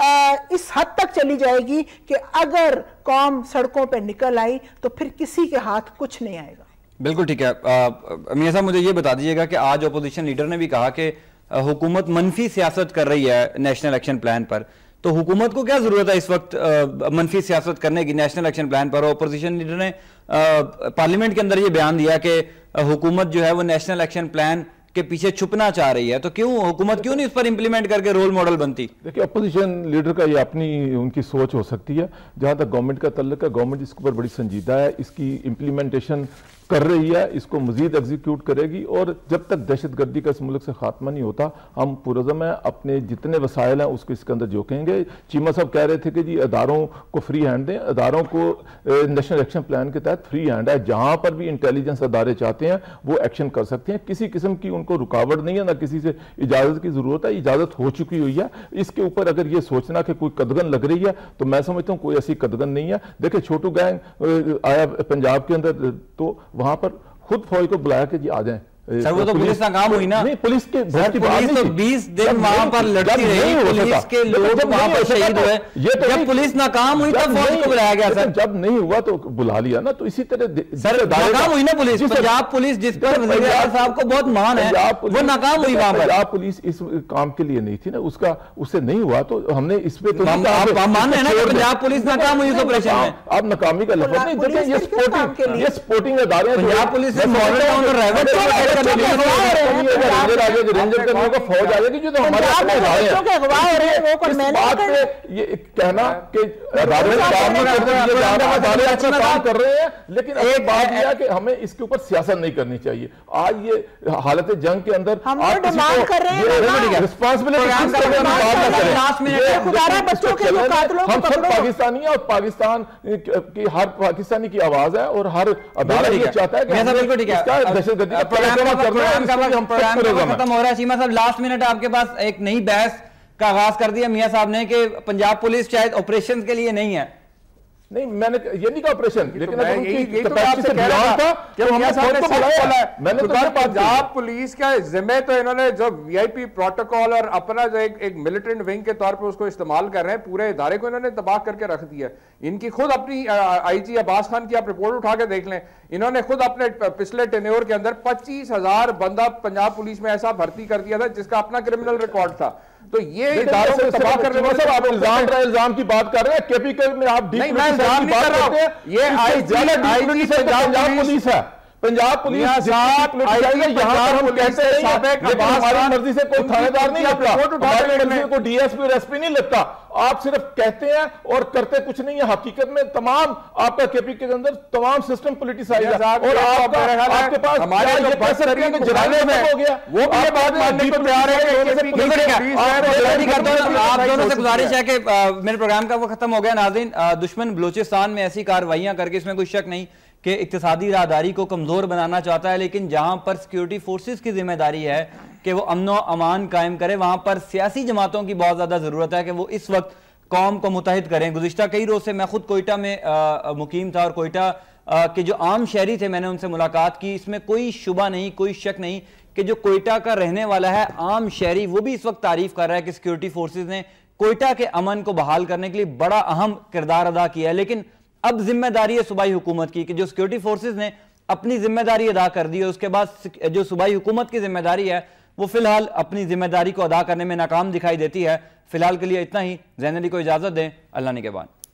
इस हद तक चली जाएगी कि अगर कौम सड़कों पर निकल आई तो फिर किसी के हाथ कुछ नहीं आएगा। बिल्कुल ठीक है। मियां साहब मुझे ये बता दीजिएगा कि आज अपोजिशन लीडर ने भी कहा कि हुकूमत मनफी सियासत कर रही है नेशनल एक्शन प्लान पर, तो हुकूमत को क्या जरूरत है इस वक्त मनफी सियासत करने की नेशनल एक्शन प्लान पर? अपोजिशन लीडर ने पार्लियामेंट के अंदर ये बयान दिया कि हुकूमत जो है वो नेशनल एक्शन प्लान के पीछे छुपना चाह रही है, तो क्यों हुकूमत क्यों नहीं इस पर इंप्लीमेंट करके रोल मॉडल बनती? देखिए, अपोजिशन लीडर का ये अपनी उनकी सोच हो सकती है। जहां तक गवर्नमेंट का तल्लुक है, गवर्नमेंट इसके ऊपर बड़ी संजीदा है, इसकी इंप्लीमेंटेशन कर रही है, इसको मजीद एग्जीक्यूट करेगी। और जब तक दहशतगर्दी का इस मुल्क से खात्मा नहीं होता, हम पुरज़म है अपने जितने वसाइल हैं उसको इसके अंदर झोंकेंगे। चीमा साहब कह रहे थे कि जी अदारों को फ्री हैंड दें, अदारों को नेशनल एक्शन प्लान के तहत फ्री हैंड है। जहां पर भी इंटेलिजेंस अदारे चाहते हैं वो एक्शन कर सकते हैं, किसी किस्म की उनको रुकावट नहीं है, ना किसी से इजाजत की जरूरत है, इजाजत हो चुकी हुई है। इसके ऊपर अगर ये सोचना कि कोई कदगन लग रही है तो मैं समझता हूँ कोई ऐसी कदगन नहीं है। देखिए, छोटू गैंग आया पंजाब के अंदर तो वहां पर खुद फौज को बुलाया कि जी आ जाएं। सर वो तो पुलिस नाकाम हुई ना। नहीं, पुलिस के सर पुलिस तो बीस दिन वहां पर लड़ती रही, पुलिस के लोग वहां पर शहीद हुए। जब पुलिस नाकाम हुई तब फौज को बुलाया गया सर। जब नहीं हुआ तो बुला लिया ना। तो इसी तरह सर नाकाम हुई ना पुलिस, पंजाब पुलिस जिस पर वज़ीर आज़म साहब को बहुत मान है, वो नाकाम हुई वहां पर। पंजाब पुलिस इस काम के लिए नहीं थी ना, उसका उससे नहीं हुआ तो हमने इस पे तो आप मान रहे हैं ना कि पंजाब पुलिस नाकाम हुई इस ऑपरेशन में। आप नाकामी का लफ्ज़ नहीं, देखिए ये स्पोर्टिंग ये स्पोर्टिंग अदारे पंजाब पुलिस ने मॉडल टाउन और रेवत रेंजर आगे रेंजर करने को फौज आ जाएगी जो तो हमारे अपने इदारे हैं। इस बात पे ये कहना कि अदालत काम कर रहे हैं, लेकिन एक बात यह है कि हमें इसके ऊपर सियासत नहीं करनी चाहिए। आज ये हालत जंग के अंदर रिस्पॉन्सिबिलिटी हम सब पाकिस्तानी है और पाकिस्तान की हर पाकिस्तानी की आवाज है और हर अदालत ये चाहता है कि दहशतगर्दी का खत्म हो रहा है। चीमा साहब लास्ट मिनट आपके पास एक नई बहस का आगाज कर दिया मियां साहब ने कि पंजाब पुलिस शायद ऑपरेशन के लिए नहीं है। नहीं, मैंने ये नहीं कहा ऑपरेशन, लेकिन पंजाब पुलिस का जिम्मे तो इन्होंने जो वीआईपी प्रोटोकॉल और अपना जो एक, एक मिलिटेंट विंग के तौर पे उसको इस्तेमाल कर रहे हैं, पूरे इदारे को इन्होंने तबाह करके रख दिया। इनकी खुद अपनी आईजी अब्बास खान की आप रिपोर्ट उठा के देख लें, इन्होंने खुद अपने पिछले टेन्योर के अंदर पच्चीस हजार बंदा पंजाब पुलिस में ऐसा भर्ती कर दिया था जिसका अपना क्रिमिनल रिकॉर्ड था। तो ये इदारों को तबाह करने वाले आप इल्जाम इल्जाम की बात कर रहे हैं, केपी में आप नहीं, मैं इल्जाम नहीं कर रहा हूं, ये आईजी पंजाब पुलिस है। पंजाब पुलिस यहाँ हम कहते हैं हमारी मर्जी से कोई थानेदार नहीं लगता, हमारी मर्जी से कोई डीएसपी और एसपी नहीं लगता। आप सिर्फ कहते हैं और करते कुछ नहीं है। हकीकत में तमाम आपका केपी के अंदर तमाम सिस्टम पॉलिटिसाइज है और आपके पास हमारे जो बस जराने में हो गया वो भी ये बात मानने को तैयार है। आप दोनों से गुजारिश है कि मेरे प्रोग्राम का वो खत्म हो गया। नाज़रीन, दुश्मन बलूचिस्तान में ऐसी कार्रवाइयां करके, इसमें कोई शक नहीं कि इक्तिसादी राहदारी को कमजोर बनाना चाहता है, लेकिन जहां पर सिक्योरिटी फोर्सेस की जिम्मेदारी है कि वो अमन व अमान कायम करे, वहां पर सियासी जमातों की बहुत ज्यादा जरूरत है कि वो इस वक्त कौम को मुतहिद करें। गुज़िश्ता कई रोज से मैं खुद कोयटा में आ, मुकीम था और कोयटा के जो आम शहरी थे मैंने उनसे मुलाकात की। इसमें कोई शुबा नहीं, कोई शक नहीं कि जो कोयटा का रहने वाला है आम शहरी, वो भी इस वक्त तारीफ कर रहा है कि सिक्योरिटी फोर्सेज ने कोयटा के अमन को बहाल करने के लिए बड़ा अहम किरदार अदा किया है। लेकिन अब जिम्मेदारी है सूबाई हुकूमत की कि जो सिक्योरिटी फोर्सेज ने अपनी जिम्मेदारी अदा कर दी है, उसके बाद जो सूबाई हुकूमत की जिम्मेदारी है वो फिलहाल अपनी जिम्मेदारी को अदा करने में नाकाम दिखाई देती है। फिलहाल के लिए इतना ही। ज़ैन अली को इजाजत दें। अल्लाह निगहबान।